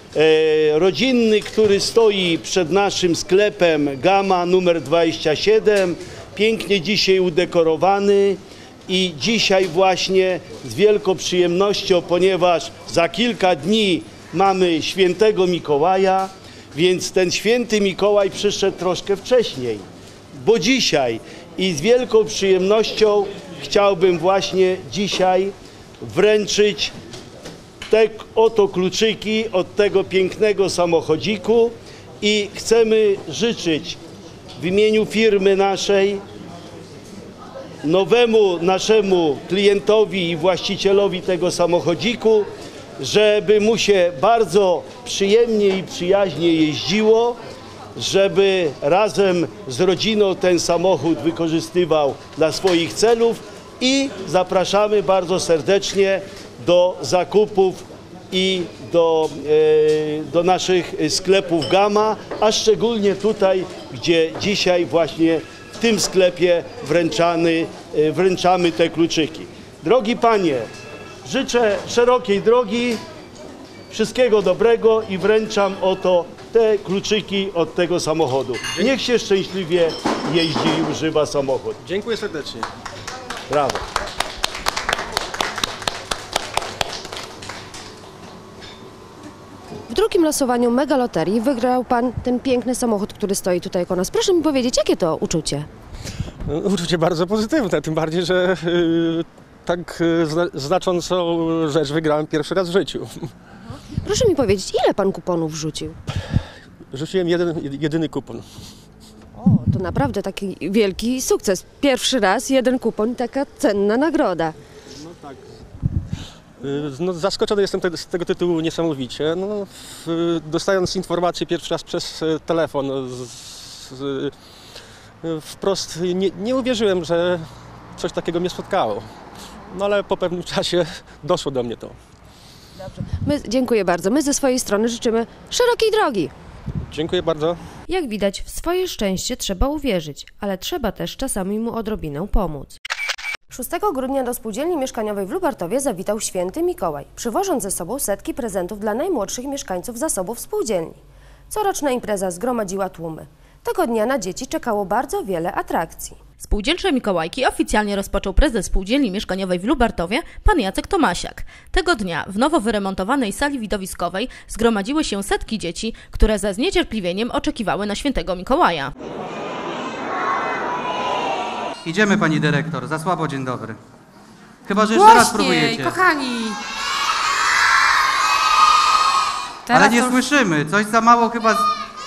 S21: y, rodzinny, który stoi przed naszym sklepem Gama numer dwadzieścia siedem, pięknie dzisiaj udekorowany. I dzisiaj właśnie z wielką przyjemnością, ponieważ za kilka dni mamy świętego Mikołaja, więc ten święty Mikołaj przyszedł troszkę wcześniej, bo dzisiaj, i z wielką przyjemnością chciałbym właśnie dzisiaj wręczyć te oto kluczyki od tego pięknego samochodziku i chcemy życzyć w imieniu firmy naszej nowemu naszemu klientowi i właścicielowi tego samochodziku, żeby mu się bardzo przyjemnie i przyjaźnie jeździło, żeby razem z rodziną ten samochód wykorzystywał dla swoich celów, i zapraszamy bardzo serdecznie do zakupów i do, e, do naszych sklepów Gama, a szczególnie tutaj, gdzie dzisiaj właśnie w tym sklepie wręczany, wręczamy te kluczyki. Drogi panie, życzę szerokiej drogi, wszystkiego dobrego i wręczam oto te kluczyki od tego samochodu. Niech się szczęśliwie jeździ i używa samochód.
S22: Dziękuję serdecznie.
S21: Brawo.
S2: W drugim losowaniu megaloterii wygrał pan ten piękny samochód, który stoi tutaj koło nas. Proszę mi powiedzieć, jakie to uczucie?
S22: Uczucie bardzo pozytywne, tym bardziej, że yy, tak yy, zna, znaczącą rzecz wygrałem pierwszy raz w życiu.
S2: Proszę mi powiedzieć, ile pan kuponów rzucił?
S22: Rzuciłem jeden, jedyny kupon.
S2: O, to naprawdę taki wielki sukces. Pierwszy raz jeden kupon, taka cenna nagroda.
S22: No tak. No, zaskoczony jestem te, z tego tytułu niesamowicie. No, w, dostając informację pierwszy raz przez telefon, z, z, wprost nie, nie uwierzyłem, że coś takiego mnie spotkało. No ale po pewnym czasie doszło do mnie to.
S2: Dobrze. My, dziękuję bardzo. My ze swojej strony życzymy szerokiej drogi.
S22: Dziękuję bardzo.
S2: Jak widać, w swoje szczęście trzeba uwierzyć, ale trzeba też czasami mu odrobinę pomóc. szóstego grudnia do spółdzielni mieszkaniowej w Lubartowie zawitał święty Mikołaj, przywożąc ze sobą setki prezentów dla najmłodszych mieszkańców zasobów spółdzielni. Coroczna impreza zgromadziła tłumy. Tego dnia na dzieci czekało bardzo wiele atrakcji.
S1: Spółdzielcze Mikołajki oficjalnie rozpoczął prezes Spółdzielni Mieszkaniowej w Lubartowie, pan Jacek Tomasiak. Tego dnia w nowo wyremontowanej sali widowiskowej zgromadziły się setki dzieci, które ze zniecierpliwieniem oczekiwały na świętego Mikołaja.
S23: Idziemy, pani dyrektor, za słabo, dzień dobry. Chyba, że jeszcze raz próbujecie.
S24: Kochani!
S23: Teraz Ale nie to... słyszymy, coś za mało chyba... Z...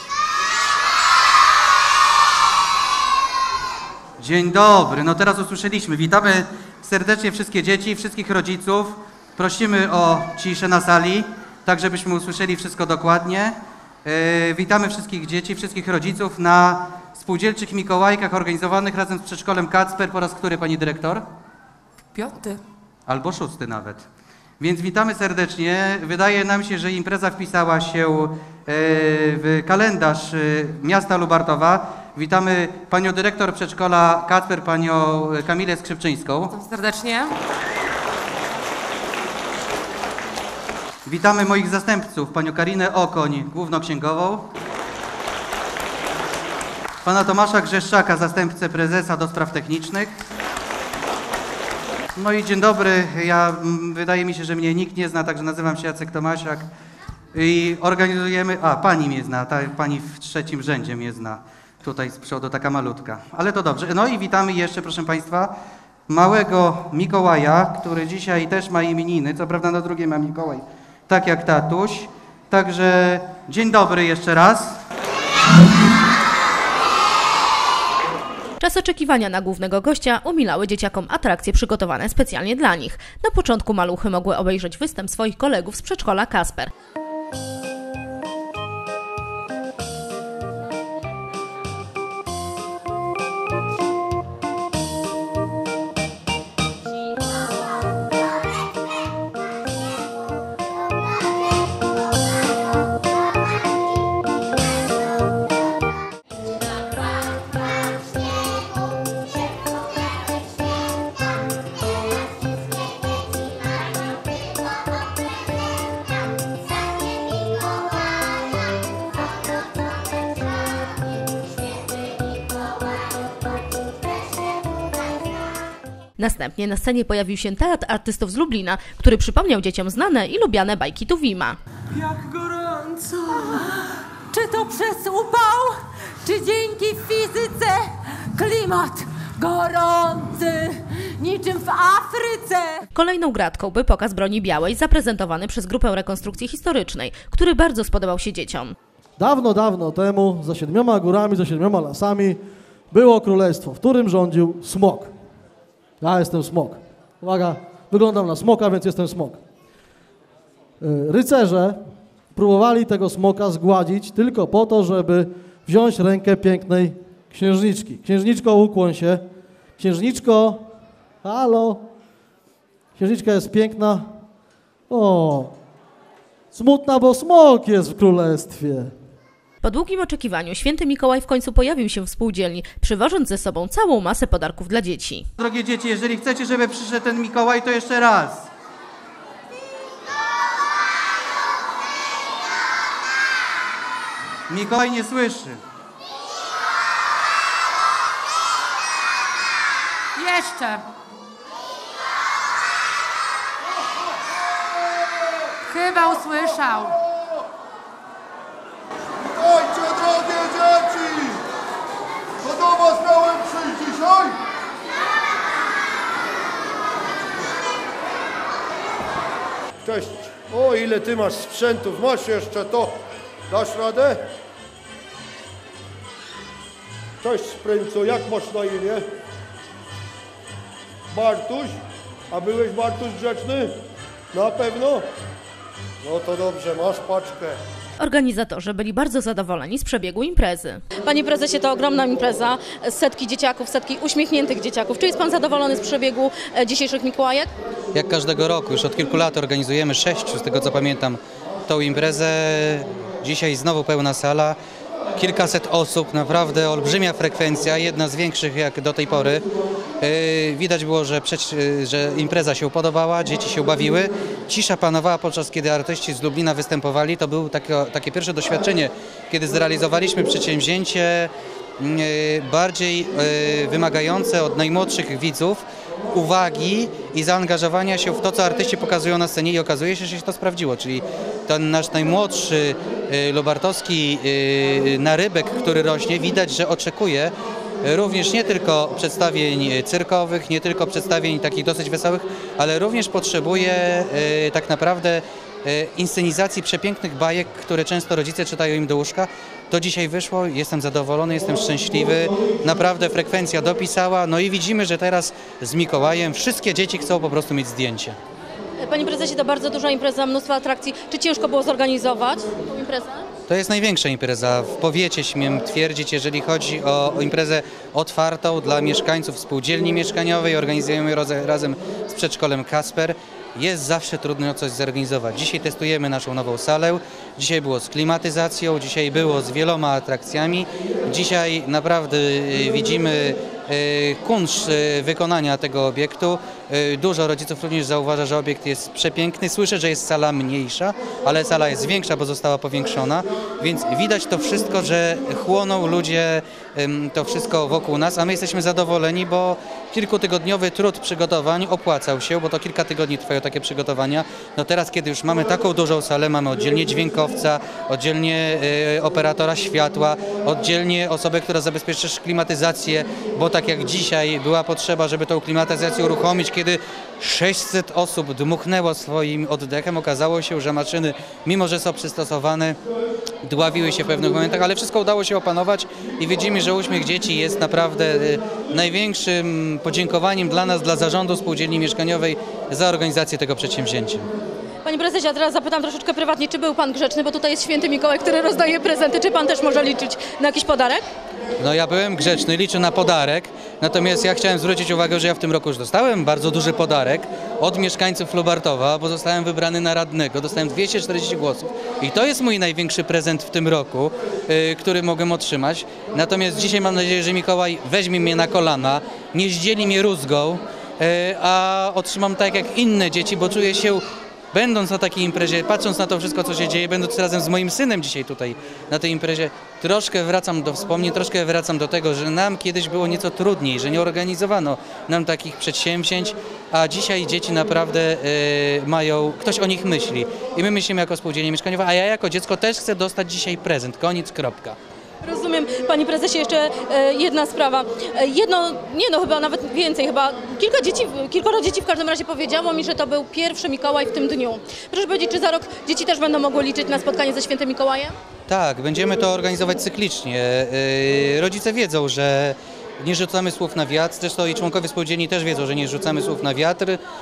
S23: Dzień dobry, no teraz usłyszeliśmy. Witamy serdecznie wszystkie dzieci, wszystkich rodziców. Prosimy o ciszę na sali. tak żebyśmy usłyszeli wszystko dokładnie. Yy, witamy wszystkich dzieci, wszystkich rodziców na spółdzielczych Mikołajkach organizowanych razem z przedszkolem Kacper po raz który, pani dyrektor?
S3: Piąty.
S23: Albo szósty nawet. Więc witamy serdecznie. Wydaje nam się, że impreza wpisała się w kalendarz miasta Lubartowa. Witamy panią dyrektor przedszkola Kacper, panią Kamilę Skrzypczyńską.
S3: Witam serdecznie.
S23: Witamy moich zastępców, panią Karinę Okoń, głównoksięgową. Pana Tomasza Grzeszczaka, zastępcę prezesa do spraw technicznych. No i dzień dobry, ja, wydaje mi się, że mnie nikt nie zna, także nazywam się Jacek Tomasiak i organizujemy, a pani mnie zna, ta pani w trzecim rzędzie mnie zna, tutaj z przodu, taka malutka, ale to dobrze. No i witamy jeszcze, proszę państwa, małego Mikołaja, który dzisiaj też ma imieniny, co prawda na drugie ma Mikołaj, tak jak tatuś, także dzień dobry jeszcze raz.
S1: Czas oczekiwania na głównego gościa umilały dzieciakom atrakcje przygotowane specjalnie dla nich. Na początku maluchy mogły obejrzeć występ swoich kolegów z przedszkola Kacper. Następnie na scenie pojawił się teatr artystów z Lublina, który przypomniał dzieciom znane i lubiane bajki Tuwima.
S3: Jak gorąco! Czy to przez upał, czy dzięki fizyce? Klimat gorący, niczym w Afryce!
S1: Kolejną gratką był pokaz broni białej zaprezentowany przez grupę rekonstrukcji historycznej, który bardzo spodobał się dzieciom.
S4: Dawno, dawno temu, za siedmioma górami, za siedmioma lasami było królestwo, w którym rządził smok. Ja jestem smok. Uwaga, wyglądam na smoka, więc jestem smok. Rycerze próbowali tego smoka zgładzić tylko po to, żeby wziąć rękę pięknej księżniczki. Księżniczko, ukłoń się. Księżniczko, halo. Księżniczka jest piękna. O, smutna, bo smok jest w królestwie.
S1: Po długim oczekiwaniu święty Mikołaj w końcu pojawił się w spółdzielni, przywożąc ze sobą całą masę podarków dla dzieci.
S23: Drogie dzieci, jeżeli chcecie, żeby przyszedł ten Mikołaj, to jeszcze raz. Mikołaj nie słyszy.
S3: Jeszcze. Chyba usłyszał.
S6: Witajcie, drogie dzieci! Co do was miałem przyjść dzisiaj? Cześć. O, ile ty masz sprzętów. Masz jeszcze to. Dasz radę? Cześć, Spręco. Jak masz na imię? Bartuś? A byłeś, Bartuś, grzeczny? Na pewno? No to dobrze, masz paczkę.
S1: Organizatorzy byli bardzo zadowoleni z przebiegu imprezy. Panie prezesie, to ogromna impreza, setki dzieciaków, setki uśmiechniętych dzieciaków. Czy jest pan zadowolony z przebiegu dzisiejszych Mikołajek?
S5: Jak każdego roku, już od kilku lat organizujemy sześciu, z tego co pamiętam, tą imprezę. Dzisiaj znowu pełna sala, kilkaset osób, naprawdę olbrzymia frekwencja, jedna z większych jak do tej pory. Yy, widać było, że, że impreza się podobała, dzieci się bawiły. Cisza panowała podczas kiedy artyści z Lublina występowali. To było takie, takie pierwsze doświadczenie, kiedy zrealizowaliśmy przedsięwzięcie yy, bardziej yy, wymagające od najmłodszych widzów uwagi i zaangażowania się w to, co artyści pokazują na scenie i okazuje się, że się to sprawdziło, czyli ten nasz najmłodszy yy, lubartowski yy, narybek, który rośnie, widać, że oczekuje również nie tylko przedstawień cyrkowych, nie tylko przedstawień takich dosyć wesołych, ale również potrzebuje y, tak naprawdę y, inscenizacji przepięknych bajek, które często rodzice czytają im do łóżka. To dzisiaj wyszło, jestem zadowolony, jestem szczęśliwy, naprawdę frekwencja dopisała, no i widzimy, że teraz z Mikołajem wszystkie dzieci chcą po prostu mieć zdjęcie.
S1: Panie prezesie, to bardzo duża impreza, mnóstwo atrakcji. Czy ciężko było zorganizować tę imprezę?
S5: To jest największa impreza w powiecie, śmiem twierdzić, jeżeli chodzi o, o imprezę otwartą dla mieszkańców spółdzielni mieszkaniowej. Organizujemy roz- razem z przedszkolem Kasper. Jest zawsze trudno coś zorganizować. Dzisiaj testujemy naszą nową salę, dzisiaj było z klimatyzacją, dzisiaj było z wieloma atrakcjami. Dzisiaj naprawdę widzimy kunszt wykonania tego obiektu. Dużo rodziców również zauważa, że obiekt jest przepiękny. Słyszę, że jest sala mniejsza, ale sala jest większa, bo została powiększona, więc widać to wszystko, że chłoną ludzie to wszystko wokół nas, a my jesteśmy zadowoleni, bo kilkutygodniowy trud przygotowań opłacał się, bo to kilka tygodni trwają takie przygotowania. No teraz, kiedy już mamy taką dużą salę, mamy oddzielnie dźwiękowca, oddzielnie y, operatora światła, oddzielnie osobę, która zabezpieczy klimatyzację, bo tak jak dzisiaj była potrzeba, żeby tą klimatyzację uruchomić, kiedy sześćset osób dmuchnęło swoim oddechem, okazało się, że maszyny, mimo że są przystosowane, dławiły się w pewnych momentach, ale wszystko udało się opanować i widzimy, że uśmiech dzieci jest naprawdę y, największym podziękowaniem dla nas, dla zarządu spółdzielni mieszkaniowej za organizację tego przedsięwzięcia.
S1: Panie prezesie, a teraz zapytam troszeczkę prywatnie, czy był pan grzeczny, bo tutaj jest święty Mikołaj, który rozdaje prezenty. Czy pan też może liczyć na jakiś podarek?
S5: No ja byłem grzeczny, liczę na podarek, natomiast ja chciałem zwrócić uwagę, że ja w tym roku już dostałem bardzo duży podarek od mieszkańców Lubartowa, bo zostałem wybrany na radnego, dostałem dwieście czterdzieści głosów i to jest mój największy prezent w tym roku, yy, który mogłem otrzymać. Natomiast dzisiaj mam nadzieję, że Mikołaj weźmie mnie na kolana, nie zdzieli mnie rózgą, yy, a otrzymam tak jak inne dzieci, bo czuję się, będąc na takiej imprezie, patrząc na to wszystko, co się dzieje, będąc razem z moim synem dzisiaj tutaj na tej imprezie, troszkę wracam do wspomnień, troszkę wracam do tego, że nam kiedyś było nieco trudniej, że nie organizowano nam takich przedsięwzięć, a dzisiaj dzieci naprawdę y, mają, ktoś o nich myśli. I my myślimy jako spółdzielnia mieszkaniowa, a ja jako dziecko też chcę dostać dzisiaj prezent, koniec, kropka.
S1: Rozumiem. Panie prezesie, jeszcze e, jedna sprawa. E, jedno, nie no, chyba nawet więcej, chyba kilka dzieci, kilkoro dzieci w każdym razie powiedziało mi, że to był pierwszy Mikołaj w tym dniu. Proszę powiedzieć, czy za rok dzieci też będą mogły liczyć na spotkanie ze świętym Mikołajem?
S5: Tak, będziemy to organizować cyklicznie. Yy, rodzice wiedzą, że nie rzucamy słów na wiatr, zresztą i członkowie spółdzielni też wiedzą, że nie rzucamy słów na wiatr.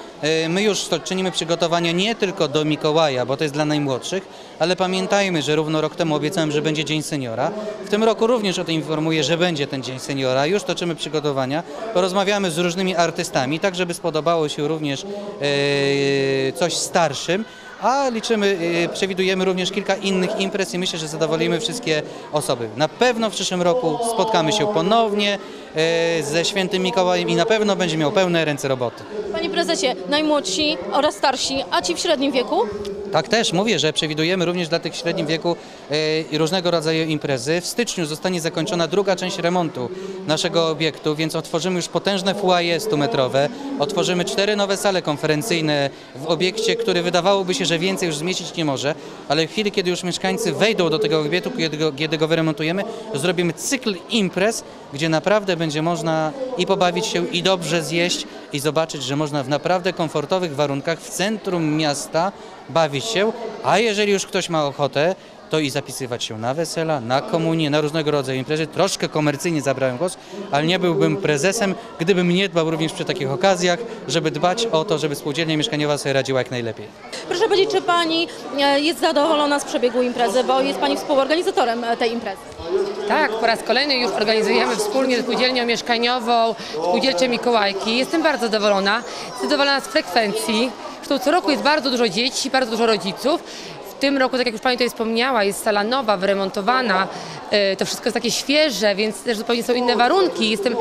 S5: My już czynimy przygotowania nie tylko do Mikołaja, bo to jest dla najmłodszych, ale pamiętajmy, że równo rok temu obiecałem, że będzie Dzień Seniora. W tym roku również o tym informuję, że będzie ten Dzień Seniora. Już toczymy przygotowania, porozmawiamy z różnymi artystami, tak żeby spodobało się również yy, coś starszym. A liczymy, przewidujemy również kilka innych imprez i myślę, że zadowolimy wszystkie osoby. Na pewno w przyszłym roku spotkamy się ponownie ze świętym Mikołajem i na pewno będzie miał pełne ręce roboty.
S1: Panie prezesie, najmłodsi oraz starsi, a ci w średnim wieku?
S5: Tak też mówię, że przewidujemy również dla tych w średnim wieku e, różnego rodzaju imprezy. W styczniu zostanie zakończona druga część remontu naszego obiektu, więc otworzymy już potężne foyer stumetrowe, otworzymy cztery nowe sale konferencyjne w obiekcie, który wydawałoby się, że więcej już zmieścić nie może, ale w chwili, kiedy już mieszkańcy wejdą do tego obiektu, kiedy go, kiedy go wyremontujemy, zrobimy cykl imprez, gdzie naprawdę będzie można i pobawić się, i dobrze zjeść, i zobaczyć, że można w naprawdę komfortowych warunkach w centrum miasta bawić się, a jeżeli już ktoś ma ochotę, to i zapisywać się na wesela, na komunię, na różnego rodzaju imprezy. Troszkę komercyjnie zabrałem głos, ale nie byłbym prezesem, gdybym nie dbał również przy takich okazjach, żeby dbać o to, żeby spółdzielnia mieszkaniowa sobie radziła jak najlepiej.
S1: Proszę powiedzieć, czy Pani jest zadowolona z przebiegu imprezy, bo jest Pani współorganizatorem tej imprezy?
S3: Tak, po raz kolejny już organizujemy wspólnie z spółdzielnią mieszkaniową Spółdzielcze Mikołajki. Jestem bardzo zadowolona, zadowolona z frekwencji. Zresztą co roku jest bardzo dużo dzieci, bardzo dużo rodziców. W tym roku, tak jak już Pani tutaj wspomniała, jest sala nowa, wyremontowana. To wszystko jest takie świeże, więc też zupełnie są inne warunki. Jestem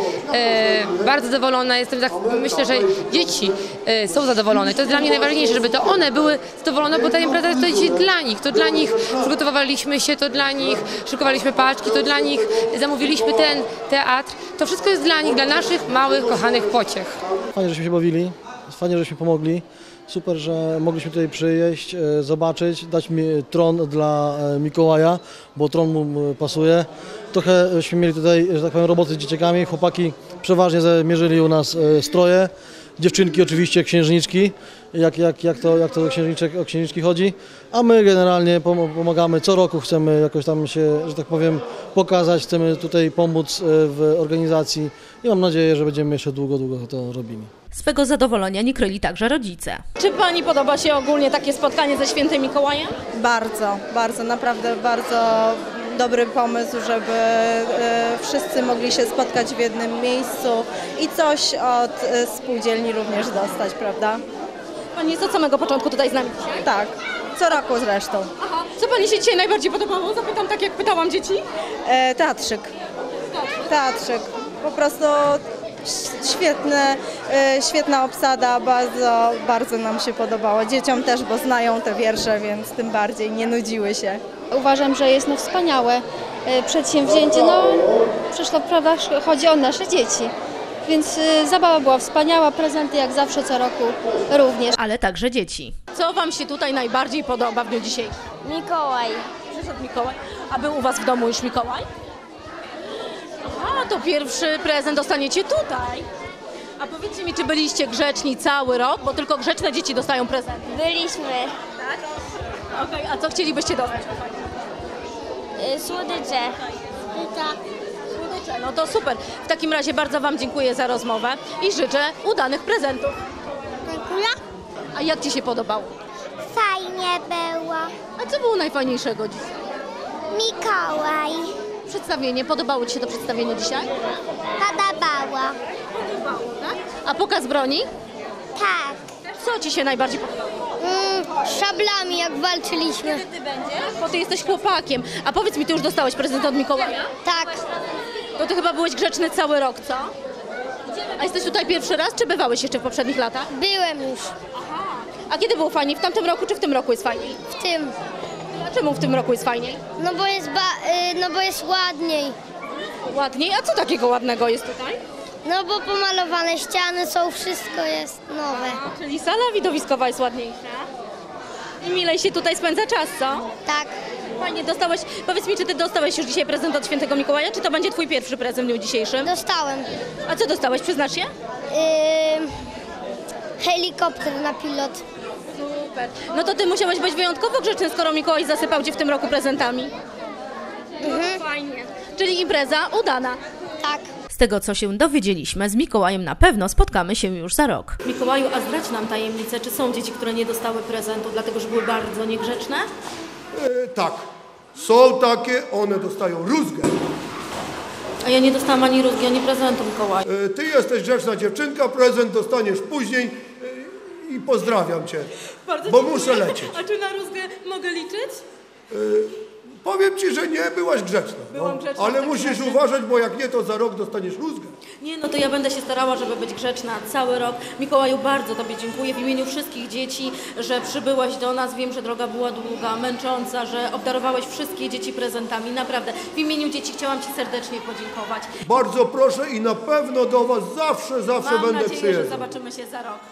S3: bardzo zadowolona, jestem, myślę, że dzieci są zadowolone. To jest dla mnie najważniejsze, żeby to one były zadowolone, bo ta impreza to jest dla nich. To dla nich przygotowywaliśmy się, to dla nich szykowaliśmy paczki, to dla nich zamówiliśmy ten teatr. To wszystko jest dla nich, dla naszych małych, kochanych pociech.
S4: Fajnie, żeśmy się bawili, fajnie, żeśmy pomogli. Super, że mogliśmy tutaj przyjeść, zobaczyć, dać mi tron dla Mikołaja, bo tron mu pasuje. Trochęśmy mieli tutaj, że tak powiem, roboty z dzieciakami. Chłopaki przeważnie mierzyli u nas stroje. Dziewczynki oczywiście księżniczki, jak, jak, jak to, jak to księżniczek, o księżniczki chodzi. A my generalnie pomagamy, co roku chcemy jakoś tam się, że tak powiem, pokazać. Chcemy tutaj pomóc w organizacji i mam nadzieję, że będziemy jeszcze długo, długo to robili.
S1: Swego zadowolenia nie kryli także rodzice. Czy Pani podoba się ogólnie takie spotkanie ze Świętym Mikołajem?
S7: Bardzo, bardzo, naprawdę bardzo dobry pomysł, żeby e, wszyscy mogli się spotkać w jednym miejscu i coś od e, spółdzielni również dostać, prawda?
S1: Pani jest od samego początku tutaj z nami dzisiaj?
S7: Tak, co roku zresztą.
S1: Aha. Co Pani się dzisiaj najbardziej podobało? Zapytam tak, jak pytałam dzieci.
S7: E, teatrzyk. Teatrzyk. Po prostu świetne, e, świetna obsada, bardzo, bardzo nam się podobało. Dzieciom też, bo znają te wiersze, więc tym bardziej nie nudziły się.
S8: Uważam, że jest no wspaniałe e, przedsięwzięcie. No, przecież to prawda chodzi o nasze dzieci. Więc y, zabawa była wspaniała, prezenty jak zawsze co roku również.
S1: Ale także dzieci. Co Wam się tutaj najbardziej podoba w dniu dzisiejszym?
S8: Mikołaj.
S1: Przyszedł Mikołaj. A był u Was w domu już Mikołaj? A to pierwszy prezent dostaniecie tutaj. A powiedzcie mi, czy byliście grzeczni cały rok? Bo tylko grzeczne dzieci dostają prezenty.
S8: Byliśmy.
S1: Tak? Okej, okay, a co chcielibyście dostać?
S8: Y, słodycze. Tak.
S1: No to super. W takim razie bardzo Wam dziękuję za rozmowę i życzę udanych prezentów.
S8: Dziękuję.
S1: A jak Ci się podobało?
S8: Fajnie było.
S1: A co było najfajniejszego dziś?
S8: Mikołaj.
S1: Przedstawienie. Podobało Ci się to przedstawienie dzisiaj?
S8: Podobało.
S1: Podobało, tak? A pokaz broni?
S8: Tak.
S1: Co Ci się najbardziej podobało?
S8: Mm, szablami, jak walczyliśmy.
S1: Kiedy Ty będziesz? Bo Ty jesteś chłopakiem. A powiedz mi, Ty już dostałeś prezent od Mikołaja?
S8: Tak.
S1: To Ty chyba byłeś grzeczny cały rok, co? A jesteś tutaj pierwszy raz, czy bywałeś jeszcze w poprzednich latach?
S8: Byłem już.
S1: Aha. A kiedy było fajniej? W tamtym roku, czy w tym roku jest fajniej?
S8: W tym.
S1: A czemu w tym roku jest fajniej?
S8: No bo jest, ba- y, no bo jest ładniej.
S1: Ładniej? A co takiego ładnego jest tutaj?
S8: No bo pomalowane ściany są, wszystko jest nowe.
S1: A, czyli sala widowiskowa jest ładniejsza. I milej się tutaj spędza czas, co?
S8: Tak.
S1: Fajnie, dostałeś, powiedz mi, czy Ty dostałeś już dzisiaj prezent od Świętego Mikołaja, czy to będzie Twój pierwszy prezent w dniu dzisiejszym?
S8: Dostałem.
S1: A co dostałeś, przyznasz się?
S8: Yy, helikopter na pilot.
S1: Super. No to Ty musiałeś być wyjątkowo grzeczny, skoro Mikołaj zasypał Cię w tym roku prezentami.
S8: Mhm.
S1: Fajnie. Czyli impreza udana.
S8: Tak.
S1: Z tego, co się dowiedzieliśmy, z Mikołajem na pewno spotkamy się już za rok. Mikołaju, a zdradź nam tajemnicę, czy są dzieci, które nie dostały prezentu, dlatego że były bardzo niegrzeczne?
S6: E, tak, są takie, one dostają rózgę.
S1: A ja nie dostałam ani rózgi, ani prezentu, Mikołaj.
S6: E, ty jesteś grzeczna dziewczynka, prezent dostaniesz później e, i pozdrawiam cię,
S1: Bardzo
S6: bo
S1: dziękuję.
S6: muszę lecieć.
S1: A czy na rózgę mogę liczyć?
S6: E, powiem ci, że nie, byłaś grzeczna.
S1: Byłam
S6: no,
S1: grzeczna,
S6: ale
S1: tak
S6: musisz
S1: razie.
S6: uważać, bo jak nie, to za rok dostaniesz rózgę.
S1: Nie, no to ja będę się starała, żeby być grzeczna cały rok. Mikołaju, bardzo Tobie dziękuję w imieniu wszystkich dzieci, że przybyłaś do nas. Wiem, że droga była długa, męcząca, że obdarowałeś wszystkie dzieci prezentami. Naprawdę, w imieniu dzieci chciałam Ci serdecznie podziękować.
S6: Bardzo proszę i na pewno do was zawsze, zawsze
S1: Mam
S6: będę
S1: nadzieję,
S6: przyjeżdżał.
S1: że zobaczymy się za rok.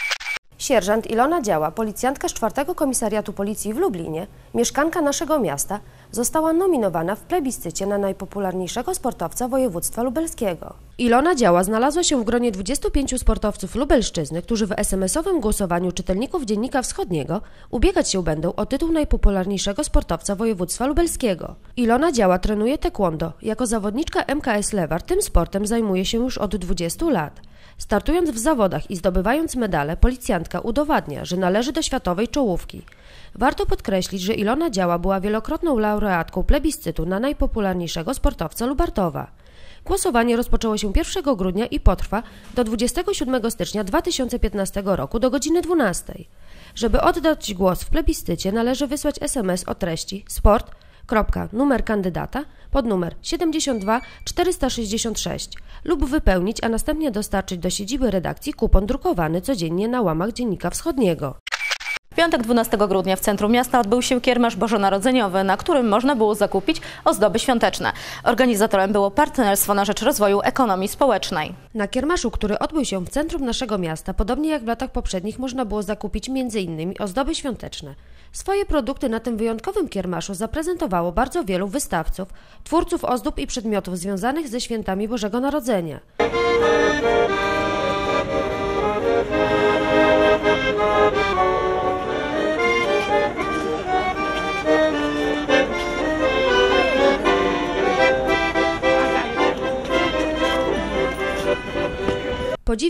S2: Sierżant Ilona Działa, policjantka z czwartego Komisariatu Policji w Lublinie, mieszkanka naszego miasta, została nominowana w plebiscycie na najpopularniejszego sportowca województwa lubelskiego. Ilona Działa znalazła się w gronie dwudziestu pięciu sportowców Lubelszczyzny, którzy w es em esowym głosowaniu czytelników Dziennika Wschodniego ubiegać się będą o tytuł najpopularniejszego sportowca województwa lubelskiego. Ilona Działa trenuje taekwondo. Jako zawodniczka em ka es Lewar tym sportem zajmuje się już od dwudziestu lat. Startując w zawodach i zdobywając medale, policjantka udowadnia, że należy do światowej czołówki. Warto podkreślić, że Ilona Działa była wielokrotną laureatką plebiscytu na najpopularniejszego sportowca Lubartowa. Głosowanie rozpoczęło się pierwszego grudnia i potrwa do dwudziestego siódmego stycznia dwa tysiące piętnastego roku do godziny dwunastej. Żeby oddać głos w plebiscycie, należy wysłać es em es o treści sport, kropka, numer kandydata pod numer siedemdziesiąt dwa czterysta sześćdziesiąt sześć lub wypełnić, a następnie dostarczyć do siedziby redakcji kupon drukowany codziennie na łamach Dziennika Wschodniego.
S1: W piątek dwunastego grudnia w centrum miasta odbył się kiermasz bożonarodzeniowy, na którym można było zakupić ozdoby świąteczne. Organizatorem było Partnerstwo na rzecz Rozwoju Ekonomii Społecznej.
S2: Na kiermaszu, który odbył się w centrum naszego miasta, podobnie jak w latach poprzednich, można było zakupić między innymi ozdoby świąteczne. Swoje produkty na tym wyjątkowym kiermaszu zaprezentowało bardzo wielu wystawców, twórców ozdób i przedmiotów związanych ze świętami Bożego Narodzenia.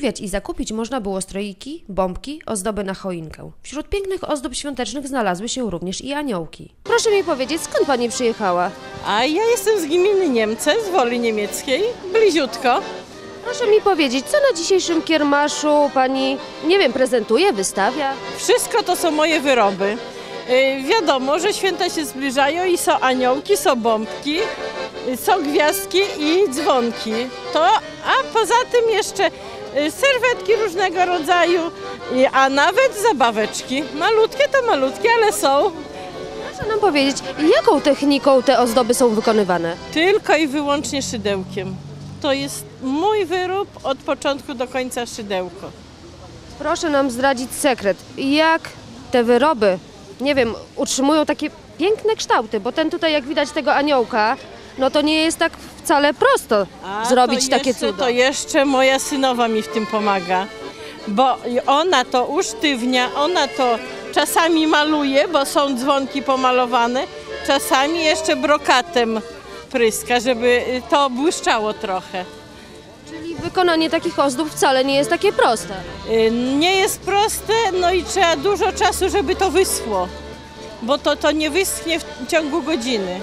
S2: Podziwiać i zakupić można było stroiki, bombki, ozdoby na choinkę. Wśród pięknych ozdób świątecznych znalazły się również i aniołki. Proszę mi powiedzieć, skąd pani przyjechała?
S9: A ja jestem z gminy Niemce, z Woli Niemieckiej, bliziutko.
S2: Proszę mi powiedzieć, co na dzisiejszym kiermaszu pani, nie wiem, prezentuje, wystawia?
S9: Wszystko to są moje wyroby. Yy, wiadomo, że święta się zbliżają i są aniołki, są bombki, yy, są gwiazdki i dzwonki. To, a poza tym jeszcze yy, serwetki różnego rodzaju, yy, a nawet zabaweczki. Malutkie to malutkie, ale są.
S2: Proszę nam powiedzieć, jaką techniką te ozdoby są wykonywane?
S9: Tylko i wyłącznie szydełkiem. To jest mój wyrób od początku do końca szydełko.
S2: Proszę nam zdradzić sekret, jak te wyroby, nie wiem, utrzymują takie piękne kształty, bo ten tutaj, jak widać tego aniołka, no to nie jest tak wcale prosto
S9: A,
S2: zrobić
S9: to
S2: takie
S9: jeszcze,
S2: cudo.
S9: To jeszcze moja synowa mi w tym pomaga, bo ona to usztywnia, ona to czasami maluje, bo są dzwonki pomalowane, czasami jeszcze brokatem pryska, żeby to błyszczało trochę.
S2: Czyli wykonanie takich ozdób wcale nie jest takie proste.
S9: Nie jest proste, no i trzeba dużo czasu, żeby to wyschło, bo to, to nie wyschnie w ciągu godziny.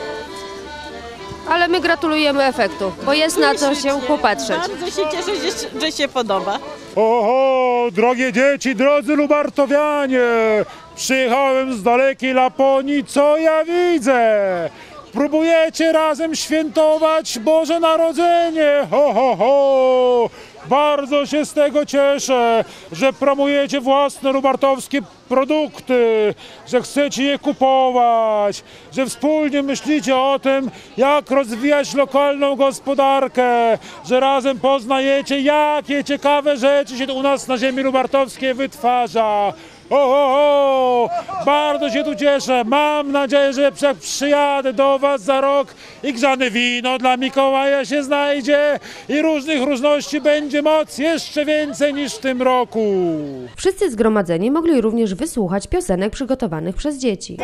S2: Ale my gratulujemy efektu, bo jest na co się popatrzeć.
S9: Bardzo się cieszę, że, że się podoba.
S10: Oho, drogie dzieci, drodzy lubartowianie, przyjechałem z dalekiej Laponii, co ja widzę? Próbujecie razem świętować Boże Narodzenie, ho, ho, ho! Bardzo się z tego cieszę, że promujecie własne lubartowskie produkty, że chcecie je kupować, że wspólnie myślicie o tym, jak rozwijać lokalną gospodarkę, że razem poznajecie, jakie ciekawe rzeczy się u nas na ziemi lubartowskiej wytwarza. O, o, o, bardzo się tu cieszę. Mam nadzieję, że jak przyjadę do was za rok i grzane wino dla Mikołaja się znajdzie i różnych różności będzie moc jeszcze więcej niż w tym roku.
S2: Wszyscy zgromadzeni mogli również wysłuchać piosenek przygotowanych przez dzieci.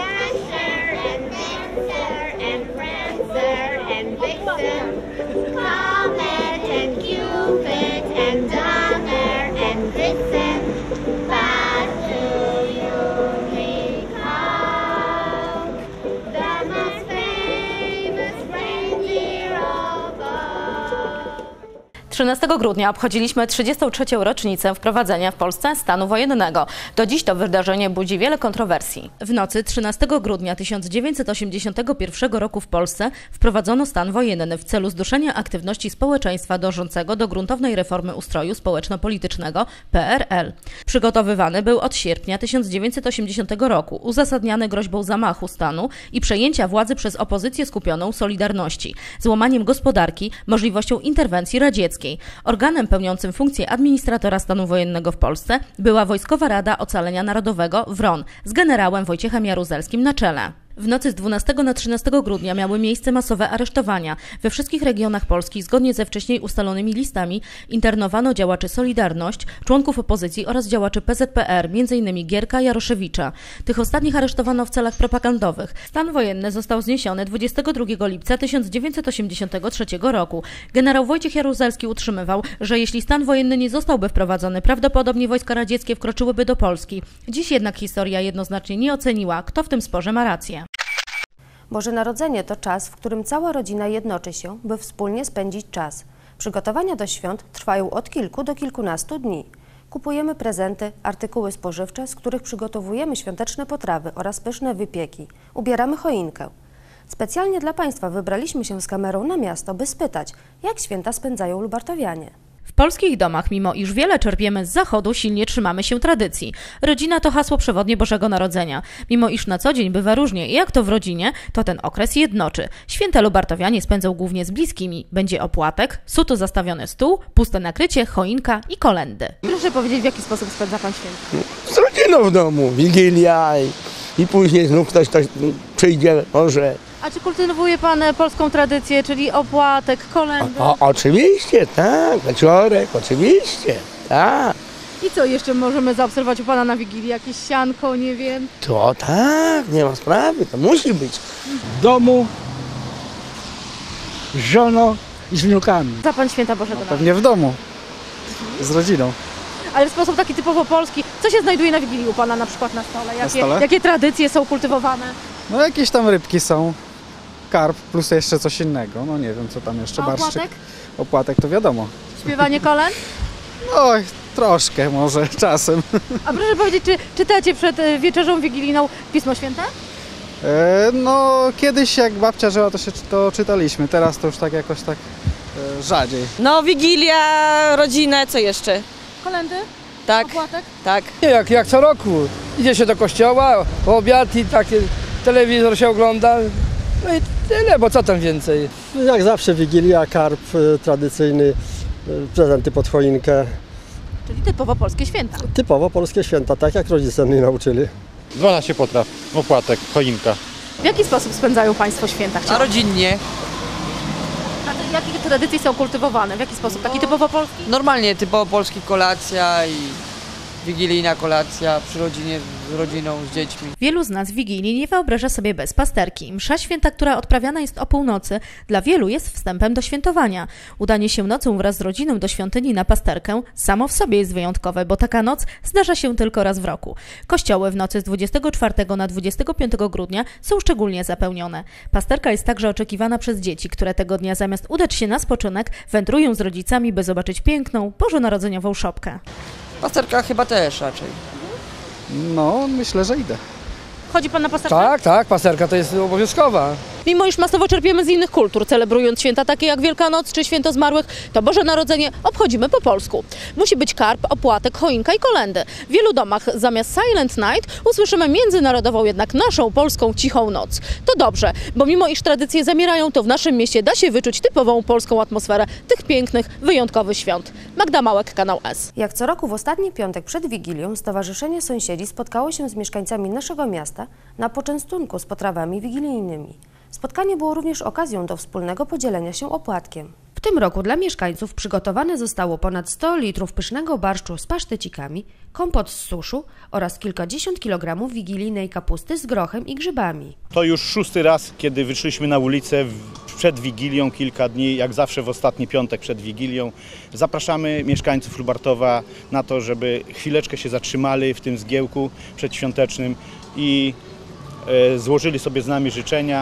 S1: trzynastego grudnia obchodziliśmy trzydziestą trzecią rocznicę wprowadzenia w Polsce stanu wojennego. Do dziś to wydarzenie budzi wiele kontrowersji. W nocy trzynastego grudnia tysiąc dziewięćset osiemdziesiątego pierwszego roku w Polsce wprowadzono stan wojenny w celu zduszenia aktywności społeczeństwa dążącego do gruntownej reformy ustroju społeczno-politycznego P R L. Przygotowywany był od sierpnia tysiąc dziewięćset osiemdziesiątego roku, uzasadniany groźbą zamachu stanu i przejęcia władzy przez opozycję skupioną Solidarności, złamaniem gospodarki, możliwością interwencji radzieckiej. Organem pełniącym funkcję administratora stanu wojennego w Polsce była Wojskowa Rada Ocalenia Narodowego W R O N z generałem Wojciechem Jaruzelskim na czele. W nocy z dwunastego na trzynastego grudnia miały miejsce masowe aresztowania. We wszystkich regionach Polski, zgodnie ze wcześniej ustalonymi listami, internowano działaczy Solidarność, członków opozycji oraz działaczy P Z P R, między innymi Gierka, Jaroszewicza. Tych ostatnich aresztowano w celach propagandowych. Stan wojenny został zniesiony dwudziestego drugiego lipca tysiąc dziewięćset osiemdziesiątego trzeciego roku. Generał Wojciech Jaruzelski utrzymywał, że jeśli stan wojenny nie zostałby wprowadzony, prawdopodobnie wojska radzieckie wkroczyłyby do Polski. Dziś jednak historia jednoznacznie nie oceniła, kto w tym sporze ma rację.
S2: Boże Narodzenie to czas, w którym cała rodzina jednoczy się, by wspólnie spędzić czas. Przygotowania do świąt trwają od kilku do kilkunastu dni. Kupujemy prezenty, artykuły spożywcze, z których przygotowujemy świąteczne potrawy oraz pyszne wypieki. Ubieramy choinkę. Specjalnie dla Państwa wybraliśmy się z kamerą na miasto, by spytać, jak święta spędzają lubartowianie.
S1: W polskich domach, mimo iż wiele czerpiemy z zachodu, silnie trzymamy się tradycji. Rodzina to hasło przewodnie Bożego Narodzenia. Mimo iż na co dzień bywa różnie i jak to w rodzinie, to ten okres jednoczy. Święta lubartowianie spędzą głównie z bliskimi. Będzie opłatek, suto zastawiony stół, puste nakrycie, choinka i kolędy. Proszę powiedzieć, w jaki sposób spędza Pan święta?
S12: Z rodziną w domu, Wigilia i, i później znów ktoś, ktoś przyjdzie, może.
S1: A czy kultywuje Pan polską tradycję, czyli opłatek, kolędy?
S12: O, o, oczywiście, tak, wieczorek, oczywiście, tak.
S1: I co jeszcze możemy zaobserwować u Pana na Wigilii? Jakieś sianko, nie wiem?
S12: To tak, nie ma sprawy, to musi być.
S24: W domu, z żoną i z wnukami.
S1: Za Pan święta Bożego Narodzenia?
S24: Pewnie w domu, z rodziną.
S1: ale w sposób taki typowo polski. Co się znajduje na Wigilii u Pana na przykład na stole? Jakie,
S11: Na stole?
S1: jakie tradycje są kultywowane?
S11: No jakieś tam rybki są, karp plus jeszcze coś innego, no nie wiem co tam jeszcze,
S1: A
S11: barszczyk.
S1: opłatek?
S11: Opłatek to wiadomo.
S1: Śpiewanie kolęd?
S11: Oj, troszkę może czasem.
S1: A proszę powiedzieć, czy czytacie przed e, wieczerzą wigilijną Pismo Święte?
S11: E, no kiedyś jak babcia żyła to się to czytaliśmy, teraz to już tak jakoś tak e, rzadziej.
S13: No Wigilia, rodzinę, co jeszcze?
S1: Kolędy?
S13: Tak.
S1: Opłatek?
S13: Tak.
S14: Jak, jak co roku. Idzie się do kościoła, obiad i taki telewizor się ogląda. No i tyle, bo co tam więcej?
S24: Jak zawsze Wigilia, karp y, tradycyjny, y, prezenty pod choinkę.
S1: Czyli typowo polskie święta.
S24: Typowo polskie święta, tak jak rodzice mnie nauczyli.
S25: dwanaście potraw, opłatek, choinka.
S1: W jaki sposób spędzają Państwo święta?
S14: A rodzinnie.
S1: A jakie tradycje są kultywowane? W jaki sposób? Taki typowo polski?
S14: Normalnie typowo polski kolacja i wigilijna kolacja przy rodzinie, z rodziną, z dziećmi.
S1: Wielu z nas Wigilii nie wyobraża sobie bez pasterki. Msza święta, która odprawiana jest o północy, dla wielu jest wstępem do świętowania. Udanie się nocą wraz z rodziną do świątyni na pasterkę samo w sobie jest wyjątkowe, bo taka noc zdarza się tylko raz w roku. Kościoły w nocy z dwudziestego czwartego na dwudziestego piątego grudnia są szczególnie zapełnione. Pasterka jest także oczekiwana przez dzieci, które tego dnia zamiast udać się na spoczynek, wędrują z rodzicami, by zobaczyć piękną, bożonarodzeniową szopkę.
S14: Pasterka chyba też raczej. No, myślę, że idę.
S1: Chodzi Pan na pasterkę?
S14: Tak, tak, pasterka to jest obowiązkowa.
S1: Mimo iż masowo czerpiemy z innych kultur, celebrując święta takie jak Wielkanoc czy Święto Zmarłych, to Boże Narodzenie obchodzimy po polsku. Musi być karp, opłatek, choinka i kolędy. W wielu domach zamiast Silent Night usłyszymy międzynarodową, jednak naszą polską cichą noc. To dobrze, bo mimo iż tradycje zamierają, to w naszym mieście da się wyczuć typową polską atmosferę tych pięknych, wyjątkowych świąt. Magda Małek, Kanał S.
S2: Jak co roku w ostatni piątek przed Wigilią Stowarzyszenie Sąsiedzi spotkało się z mieszkańcami naszego miasta na poczęstunku z potrawami wigilijnymi. Spotkanie było również okazją do wspólnego podzielenia się opłatkiem. W tym roku dla mieszkańców przygotowane zostało ponad sto litrów pysznego barszczu z pasztecikami, kompot z suszu oraz kilkadziesiąt kilogramów wigilijnej kapusty z grochem i grzybami.
S26: To już szósty raz, kiedy wyszliśmy na ulicę przed Wigilią, kilka dni, jak zawsze w ostatni piątek przed Wigilią. Zapraszamy mieszkańców Lubartowa na to, żeby chwileczkę się zatrzymali w tym zgiełku przedświątecznym i e, złożyli sobie z nami życzenia.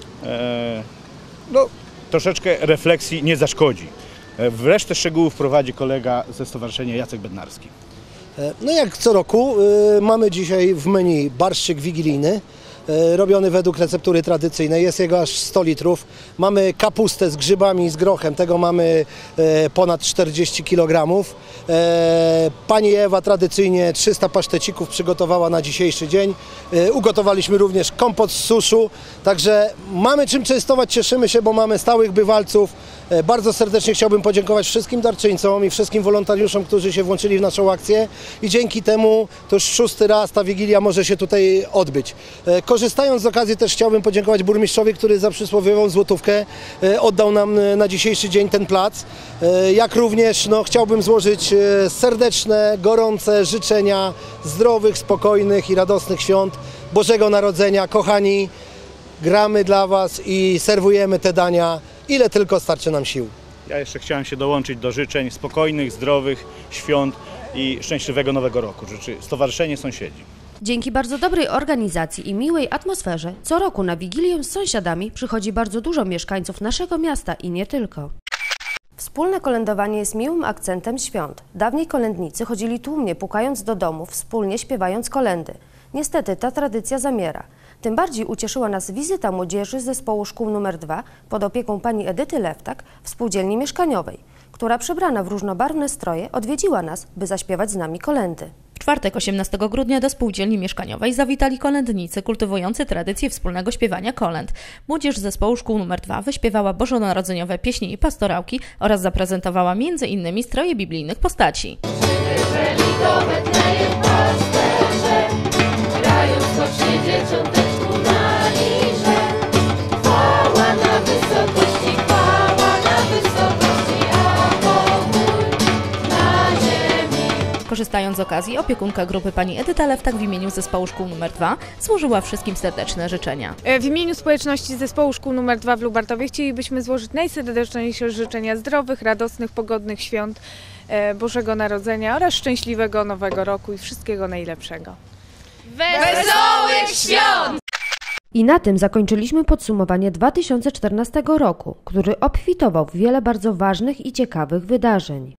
S26: E, no, troszeczkę refleksji nie zaszkodzi. W resztę szczegółów prowadzi kolega ze Stowarzyszenia Jacek Bednarski.
S27: No jak co roku y, mamy dzisiaj w menu barszczyk wigilijny, y, robiony według receptury tradycyjnej, jest jego aż sto litrów. Mamy kapustę z grzybami, z grochem, tego mamy y, ponad czterdzieści kilogramów. Y, pani Ewa tradycyjnie trzysta pasztecików przygotowała na dzisiejszy dzień. Y, ugotowaliśmy również kompot z suszu, także mamy czym częstować, cieszymy się, bo mamy stałych bywalców. Bardzo serdecznie chciałbym podziękować wszystkim darczyńcom i wszystkim wolontariuszom, którzy się włączyli w naszą akcję i dzięki temu to już szósty raz ta Wigilia może się tutaj odbyć. Korzystając z okazji też chciałbym podziękować burmistrzowi, który za przysłowiową złotówkę oddał nam na dzisiejszy dzień ten plac. Jak również no, chciałbym złożyć serdeczne, gorące życzenia zdrowych, spokojnych i radosnych świąt Bożego Narodzenia. Kochani, gramy dla Was i serwujemy te dania, ile tylko starczy nam sił.
S26: Ja jeszcze chciałem się dołączyć do życzeń spokojnych, zdrowych świąt i szczęśliwego Nowego Roku. Życzy Stowarzyszenie Sąsiedzi.
S2: Dzięki bardzo dobrej organizacji i miłej atmosferze co roku na Wigilię z sąsiadami przychodzi bardzo dużo mieszkańców naszego miasta i nie tylko. Wspólne kolędowanie jest miłym akcentem świąt. Dawniej kolędnicy chodzili tłumnie, pukając do domów, wspólnie śpiewając kolędy. Niestety ta tradycja zamiera. Tym bardziej ucieszyła nas wizyta młodzieży z zespołu szkół numer dwa pod opieką pani Edyty Lewtak w spółdzielni mieszkaniowej, która przebrana w różnobarwne stroje odwiedziła nas, by zaśpiewać z nami kolędy.
S1: W czwartek osiemnastego grudnia do spółdzielni mieszkaniowej zawitali kolędnicy kultywujący tradycję wspólnego śpiewania kolęd. Młodzież z zespołu szkół numer dwa wyśpiewała bożonarodzeniowe pieśni i pastorałki oraz zaprezentowała między innymi stroje biblijnych postaci. Korzystając z okazji, opiekunka grupy pani Edyta Lewtak w imieniu zespołu szkół numer dwa złożyła wszystkim serdeczne życzenia.
S28: W imieniu społeczności zespołu szkół numer dwa w Lubartowie chcielibyśmy złożyć najserdeczniejsze życzenia zdrowych, radosnych, pogodnych świąt e, Bożego Narodzenia oraz szczęśliwego Nowego Roku i wszystkiego najlepszego.
S15: Wesołych świąt!
S2: I na tym zakończyliśmy podsumowanie dwa tysiące czternastego roku, który obfitował w wiele bardzo ważnych i ciekawych wydarzeń.